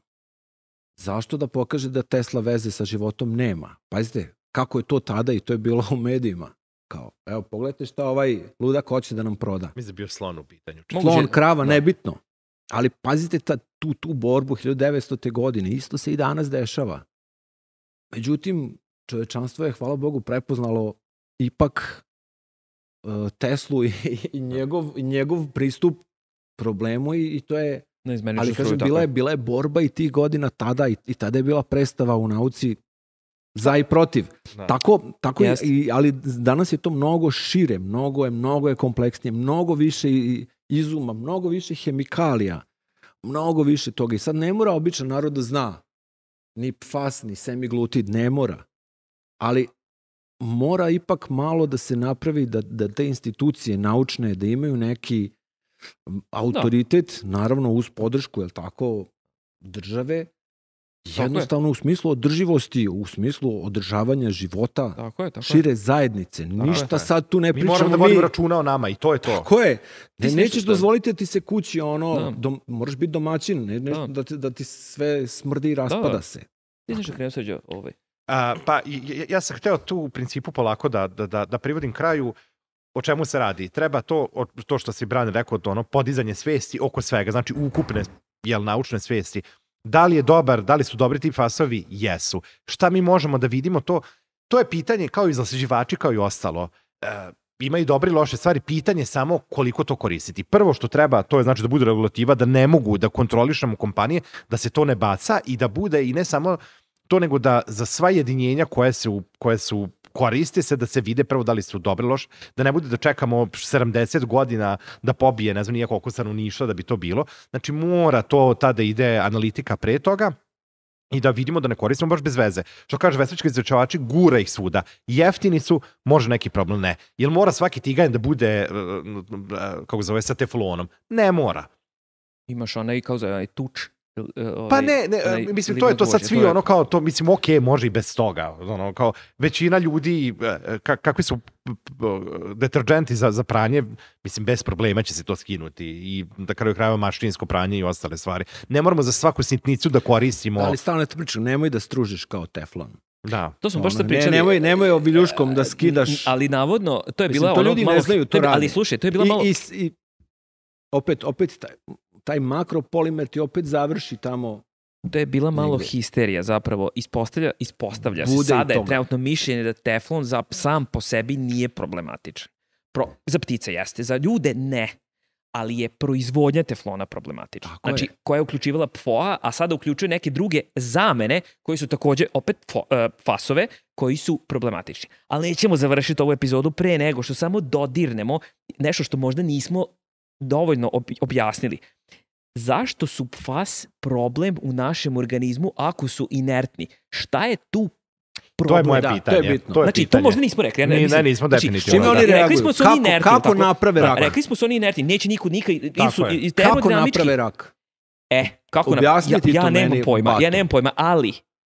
Zašto da pokaže da Tesla veze sa životom nema? Pazite, kako je to tada i to je bilo u medijima. Kao, evo, pogledajte šta ovaj ludak hoće da nam proda. Mi je bio slon u pitanju. Slon, krava, da. Nebitno. Ali pazite ta, tu, tu borbu hiljadu devetstote. godine. Isto se i danas dešava. Međutim, čovečanstvo je, hvala Bogu, prepoznalo ipak Teslu i, i, njegov, i njegov pristup problemu i, i to je, ali kažem, bila je, bila je borba i tih godina tada i, i tada je bila predstava u nauci za i protiv. Da. Tako, tako je, i, ali danas je to mnogo šire, mnogo je, mnogo je kompleksnije, mnogo više izuma, mnogo više hemikalija, mnogo više toga. I sad ne mora običan narod da zna ni Pfas, ni semaglutid, ne mora. Ali mora ipak malo da se napravi da, da te institucije naučne, da imaju neki autoritet, da. Naravno uz podršku, je li tako, države, jednostavno u smislu održivosti, u smislu održavanja života, tako je, tako šire je. zajednice. Ništa sad tu ne mi pričamo. Mi moramo da vodimo računa o nama i to je to. Tako je. Ne, nećeš dozvoliti da ti se kući ono, da. dom, moraš biti domaćin, ne, ne, da. Da, ti, da ti sve smrdi i raspada da. se. Ti znaš da krenuo sređo ovaj. A, pa ja, ja sam hteo tu u principu polako da, da, da, da privodim kraju. O čemu se radi? Treba to, to što si Brane rekao, to ono, podizanje svesti oko svega, znači ukupne, jel, naučne svesti. Da li je dobar, da li su dobri ti fasovi? Jesu. Šta mi možemo da vidimo? To, to je pitanje kao i zaslađivači, kao i ostalo. E, ima i dobre i loše stvari, pitanje samo koliko to koristiti. Prvo što treba, to je znači da bude regulativa, da ne mogu da kontrolišemo kompanije, da se to ne baca i da bude i ne samo to, nego da za sva jedinjenja koje su, koje su koriste se, da se vide prvo da li su dobre loše, da ne bude da čekamo sedamdeset godina da pobije, ne znam nije koliko stanovništva da bi to bilo. Znači mora to tada ide analitika pre toga i da vidimo da ne koristimo baš bez veze. Što kaže veštački izračunavači, gura ih svuda. Jeftini su, može neki problem, ne. Jel mora svaki tiganj da bude, kako zove, sa teflonom? Ne mora. Imaš onaj, kao zove, onaj tuč. Ovaj, pa ne, ne onaj, mislim, to je to sad svi to je... ono kao, to, mislim, ok, može i bez toga. Ono, kao, većina ljudi, ka, kakvi su deterđenti za, za pranje, mislim, bez problema će se to skinuti i da kraju krajeva mašinsko pranje i ostale stvari. Ne moramo za svaku sitnicu da koristimo... Ali stalno te pričam, nemoj da stružiš kao teflon. Da. To smo baš sad pričali. Ne, nemoj, nemoj o viljuškom da skidaš. Ali navodno, to je bila... Mislim, to ljudi malo, ne znaju, to je, radi. Ali slušaj, to je bila malo... I, i, i opet, opet taj, taj makropolimer ti opet završi tamo... To je bila malo negde. histerija zapravo. Ispostavlja, ispostavlja se. Bude Sada je trenutno mišljenje da teflon za, sam po sebi nije problematičan. Pro, za ptice jeste, za ljude ne. Ali je proizvodnja teflona problematična. Tako znači, je. koja je uključivala P F O A, a sada uključuje neke druge zamene koji su takođe opet fo, uh, fasove koji su problematični. Ali nećemo završiti ovu epizodu pre nego što samo dodirnemo nešto što možda nismo dovoljno ob, objasnili. Zašto su P F A S problem u našem organizmu ako su inertni? Šta je tu problem? To je moje da, pitanje. To je bitno. To je znači, pitanje. to možda nismo rekli. Ja ne, ne, mislim, ne, nismo znači, definitivno. Čime oni rekli reaguju? smo su Kako, oni inertni. kako tako, naprave rak? Rekli smo su oni inertni. Neće niko nikad... Tako je. Kako naprave rak? E, kako Objasniti ja, ja to nemam meni, pojma. bato. Ja nemam pojma, ali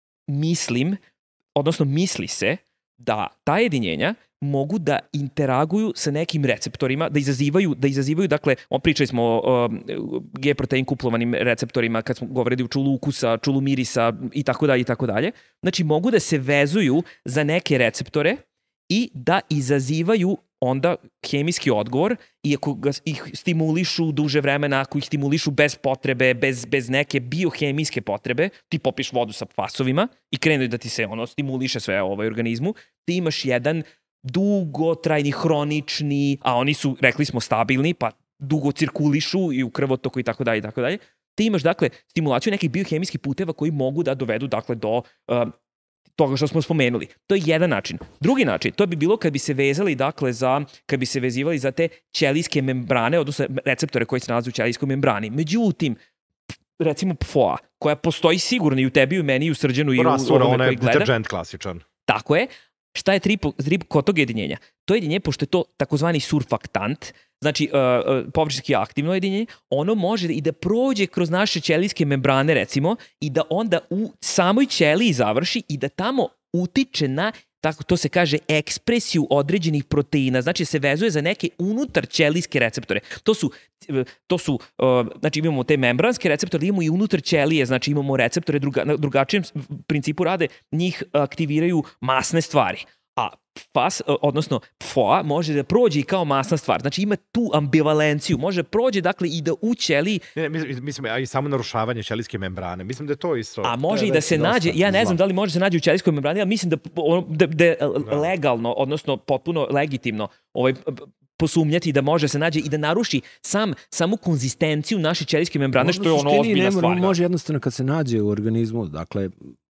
mislim, odnosno misli se da ta jedinjenja mogu da interaguju sa nekim receptorima, da izazivaju, da izazivaju, dakle, on pričali smo o, o G-protein kuplovanim receptorima kad smo govorili o čulu ukusa, čulu mirisa i tako dalje i tako dalje. Znači, mogu da se vezuju za neke receptore i da izazivaju onda hemijski odgovor i ako ga, ih stimulišu duže vremena, ako ih stimulišu bez potrebe, bez, bez neke biohemijske potrebe, ti popiš vodu sa fasovima i krenu da ti se ono stimuliše sve u ovaj organizmu, ti imaš jedan dugotrajni, hronični, a oni su, rekli smo, stabilni, pa dugo cirkulišu i u krvotoku i tako dalje i tako dalje. Ti imaš, dakle, stimulaciju nekih biohemijskih puteva koji mogu da dovedu, dakle, do uh, toga što smo spomenuli. To je jedan način. Drugi način, to bi bilo kad bi se vezali, dakle, za, kad bi se vezivali za te ćelijske membrane, odnosno receptore koji se nalaze u ćelijskoj membrani. Međutim, recimo P F O A, koja postoji sigurno i u tebi, i u meni, i u Srđanu, i u Rasura, ovome ona koji je gleda. deterđent klasičan. Tako je. Šta je trip, trip kod tog jedinjenja? To jedinjenje, pošto je to takozvani surfaktant, znači uh, uh, površinski aktivno jedinjenje, ono može i da prođe kroz naše ćelijske membrane, recimo, i da onda u samoj ćeliji završi i da tamo utiče na, tako to se kaže, ekspresiju određenih proteina, znači se vezuje za neke unutar ćelijske receptore. To su, to su uh, znači imamo te membranske receptore, imamo i unutar ćelije, znači imamo receptore druga, na drugačijem principu rade, njih aktiviraju masne stvari. A F A S, odnosno P F O A, može da prođe i kao masna stvar. Znači ima tu ambivalenciju. Može prođe, dakle, i da u ćeliji... Ne, mislim, a i samo narušavanje ćelijske membrane. Mislim da je to isto... A može i da se nađe, ja ne znam da li može se nađe u ćelijskoj membrani, ali mislim da, da, da, da legalno, odnosno potpuno legitimno ovaj, posumnjati da može se nađe i da naruši sam, samu konzistenciju naše ćelijske membrane, što je ono ozbiljna stvar. Može jednostavno kad se nađe u organizmu, dakle,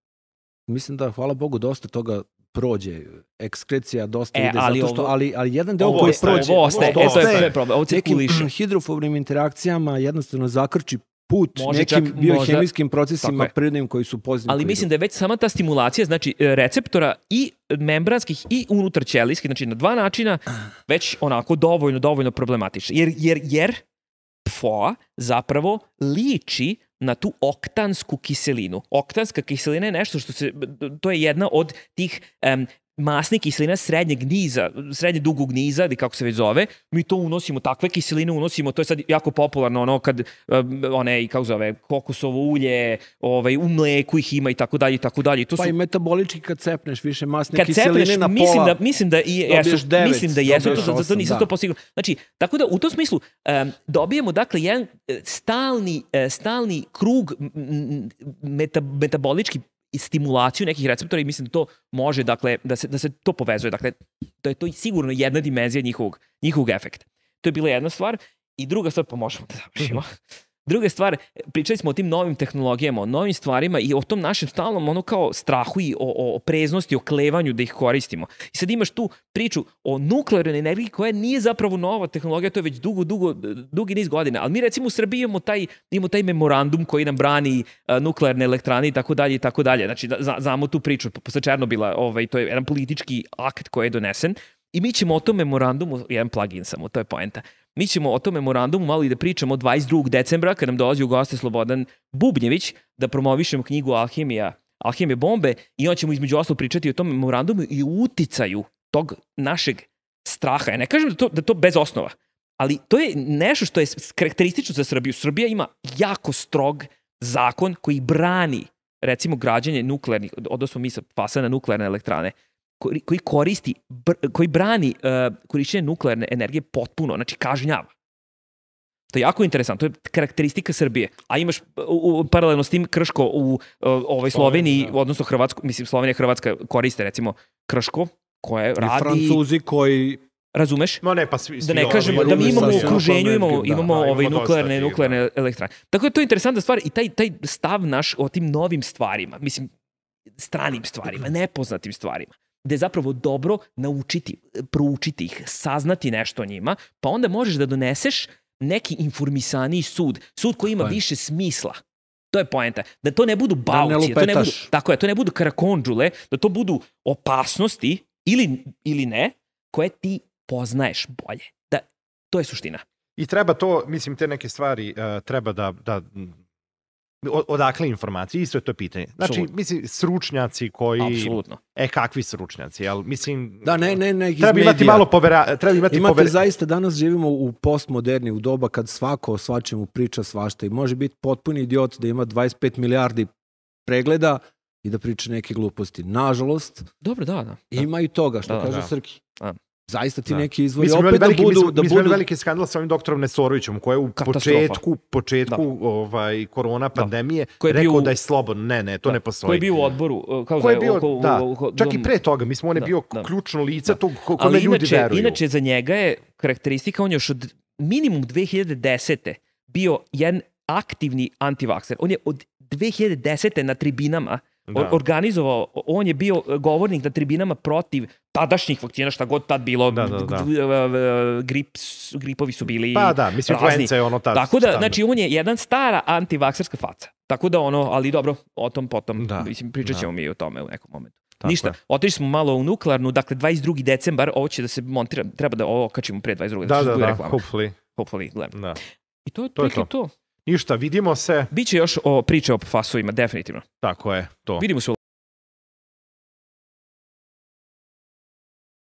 mislim da, hvala Bogu, dosta toga prođe, ekskrecija dosta e, ide, ali zato što, ovo, ali, ali jedan deo ovo koji ostaje, prođe, ovo ostaje, ovo ostaje, ostaje, problem, ovo cirkuliše. Hidrofobnim interakcijama jednostavno zakrči put može nekim čak, biohemijskim možda, procesima prirodnim koji su pozitivni. Ali mislim da je već sama ta stimulacija, znači receptora i membranskih i unutar ćelijskih, znači na dva načina, već onako dovoljno, dovoljno problematično. Jer, jer, jer P F O A zapravo liči na tu oktansku kiselinu. Oktanska kiselina je nešto što se, to je jedna od tih um, masnih kiselina srednjeg niza, srednje dugog niza, ili kako se već zove. Mi to unosimo, takve kiseline unosimo, to je sad jako popularno, ono kad um, one, kako zove, kokosovo ulje, ovaj, u mleku ih ima i tako dalje i tako dalje. To pa su, i metabolički kad cepneš više masne kad kiseline cepneš, na pola, mislim da, mislim da i jesu, devet, mislim da jesu, to, zato nisam da. to postigao. Znači, tako da u tom smislu um, dobijemo, dakle, jedan stalni, uh, stalni krug meta, metabolički stimulaciju nekih receptora i mislim da to može, dakle, da se, da se to povezuje. Dakle, to je to sigurno jedna dimenzija njihovog, njihovog efekta. To je bila jedna stvar. I druga stvar, pa možemo da završimo. Druga stvar, pričali smo o tim novim tehnologijama, o novim stvarima i o tom našem stalnom ono kao strahu i o, o preznosti, o klevanju da ih koristimo. I sad imaš tu priču o nuklearnoj energiji koja nije zapravo nova tehnologija, to je već dugo, dugo, dugi niz godina. Ali mi recimo u Srbiji imamo taj, imamo taj memorandum koji nam brani uh, nuklearne elektrane i tako dalje i tako dalje. Znači, da, znamo tu priču posle Černobila, ovaj, to je jedan politički akt koji je donesen i mi ćemo o tom memorandumu, jedan plugin samo, to je poenta, mi ćemo o tom memorandumu malo i da pričamo dvadeset drugog decembra kad nam dolazi u goste Slobodan Bubnjević da promovišemo knjigu Alhimija, Alhimije bombe i on ćemo između ostalog pričati o tom memorandumu i uticaju tog našeg straha. Ja ne kažem da to, da to bez osnova, ali to je nešto što je karakteristično za Srbiju. Srbija ima jako strog zakon koji brani recimo građenje nuklearnih, odnosno mi sa fasa na nuklearne elektrane, koji koristi, koji brani uh, korišćenje nuklearne energije potpuno, znači kažnjava. To je jako interesantno, to je karakteristika Srbije. A imaš u, u, paralelno s tim Krško u uh, ovoj Sloveniji, da. Odnosno Hrvatsko, mislim Slovenija i Hrvatska koriste recimo Krško, koje radi... I Francuzi koji... Razumeš? No ne, pa svi, svi da ne kažemo da mi imamo u okruženju, imamo, da, imamo da, ove nuklearne, dosta, nuklearne da. elektrane. Tako je to interesantna stvar i taj, taj stav naš o tim novim stvarima, mislim, stranim stvarima, nepoznatim stvarima, da je zapravo dobro naučiti, proučiti ih, saznati nešto o njima, pa onda možeš da doneseš neki informisaniji sud, sud koji ima Tako više smisla. To je poenta. Da to ne budu Da ne bauci, da to ne budu, lupetaš. tako je, to ne budu karakondžule, da to budu opasnosti ili, ili ne, koje ti poznaješ bolje. Da, to je suština. I treba to, mislim, te neke stvari uh, treba da, da o- odakle informacije, isto je to pitanje. Znači, Apsolutno. mislim, stručnjaci koji... Apsolutno. E, kakvi stručnjaci, jel? Mislim... Da, ne, ne, ne, iz Treba imati medija. malo povera... Treba imati Imate povera... zaista, danas živimo u postmoderni, u doba kad svako o svačemu priča svašta i može biti potpuni idiot da ima dvadeset pet milijardi pregleda i da priča neke gluposti. Nažalost, Dobro, da, da. da. ima i toga, što Da, kaže da. Srki. Da. Zaista ti Da. neki Mi izvori smo imali opet da veliki, mi budu... smo, Da mi smo imali budu veliki skandal sa ovim doktorom Nesorovićem, koji je u Katastrofa. početku, početku ovaj, korona pandemije Koji je rekao bio u- da je slobodno. Ne, ne, to Da. ne postoji. Koji je bio u odboru. uh, Kao Ko je za- bio, oko- da, oko- čak dom- i pre toga, mislim, on je Da, bio da. ključno lice Da. tog ko- kome Ali ljudi inače, veruju. inače za njega je karakteristika, on je još od minimum dve hiljade desete bio jedan aktivni antivakser. On je od dve hiljade desete na tribinama Da. or- organizovao, on je bio govornik na tribinama protiv tadašnjih vakcina, šta god tad bilo, Da, da, da. Grips, gripovi su bili Pa da, mislim, razni. influenza je ono tad. Tako da, standard. znači, on je jedan stara antivakserska faca. Tako da ono, ali dobro, o tom potom, Da. mislim, pričat ćemo Da. mi o tome u nekom momentu. Tako Ništa, je. otišli smo malo u nuklearnu, dakle dvadeset drugi decembar, ovo će da se montira, treba da ovo okačimo pre dvadeset drugog Da, da, bude da, reklama. hopefully. Hopefully, gledam. Da. I to je To je to. to. to. Ništa, vidimo se. Biće još o priče o fasovima, definitivno. Tako je, to. Vidimo se u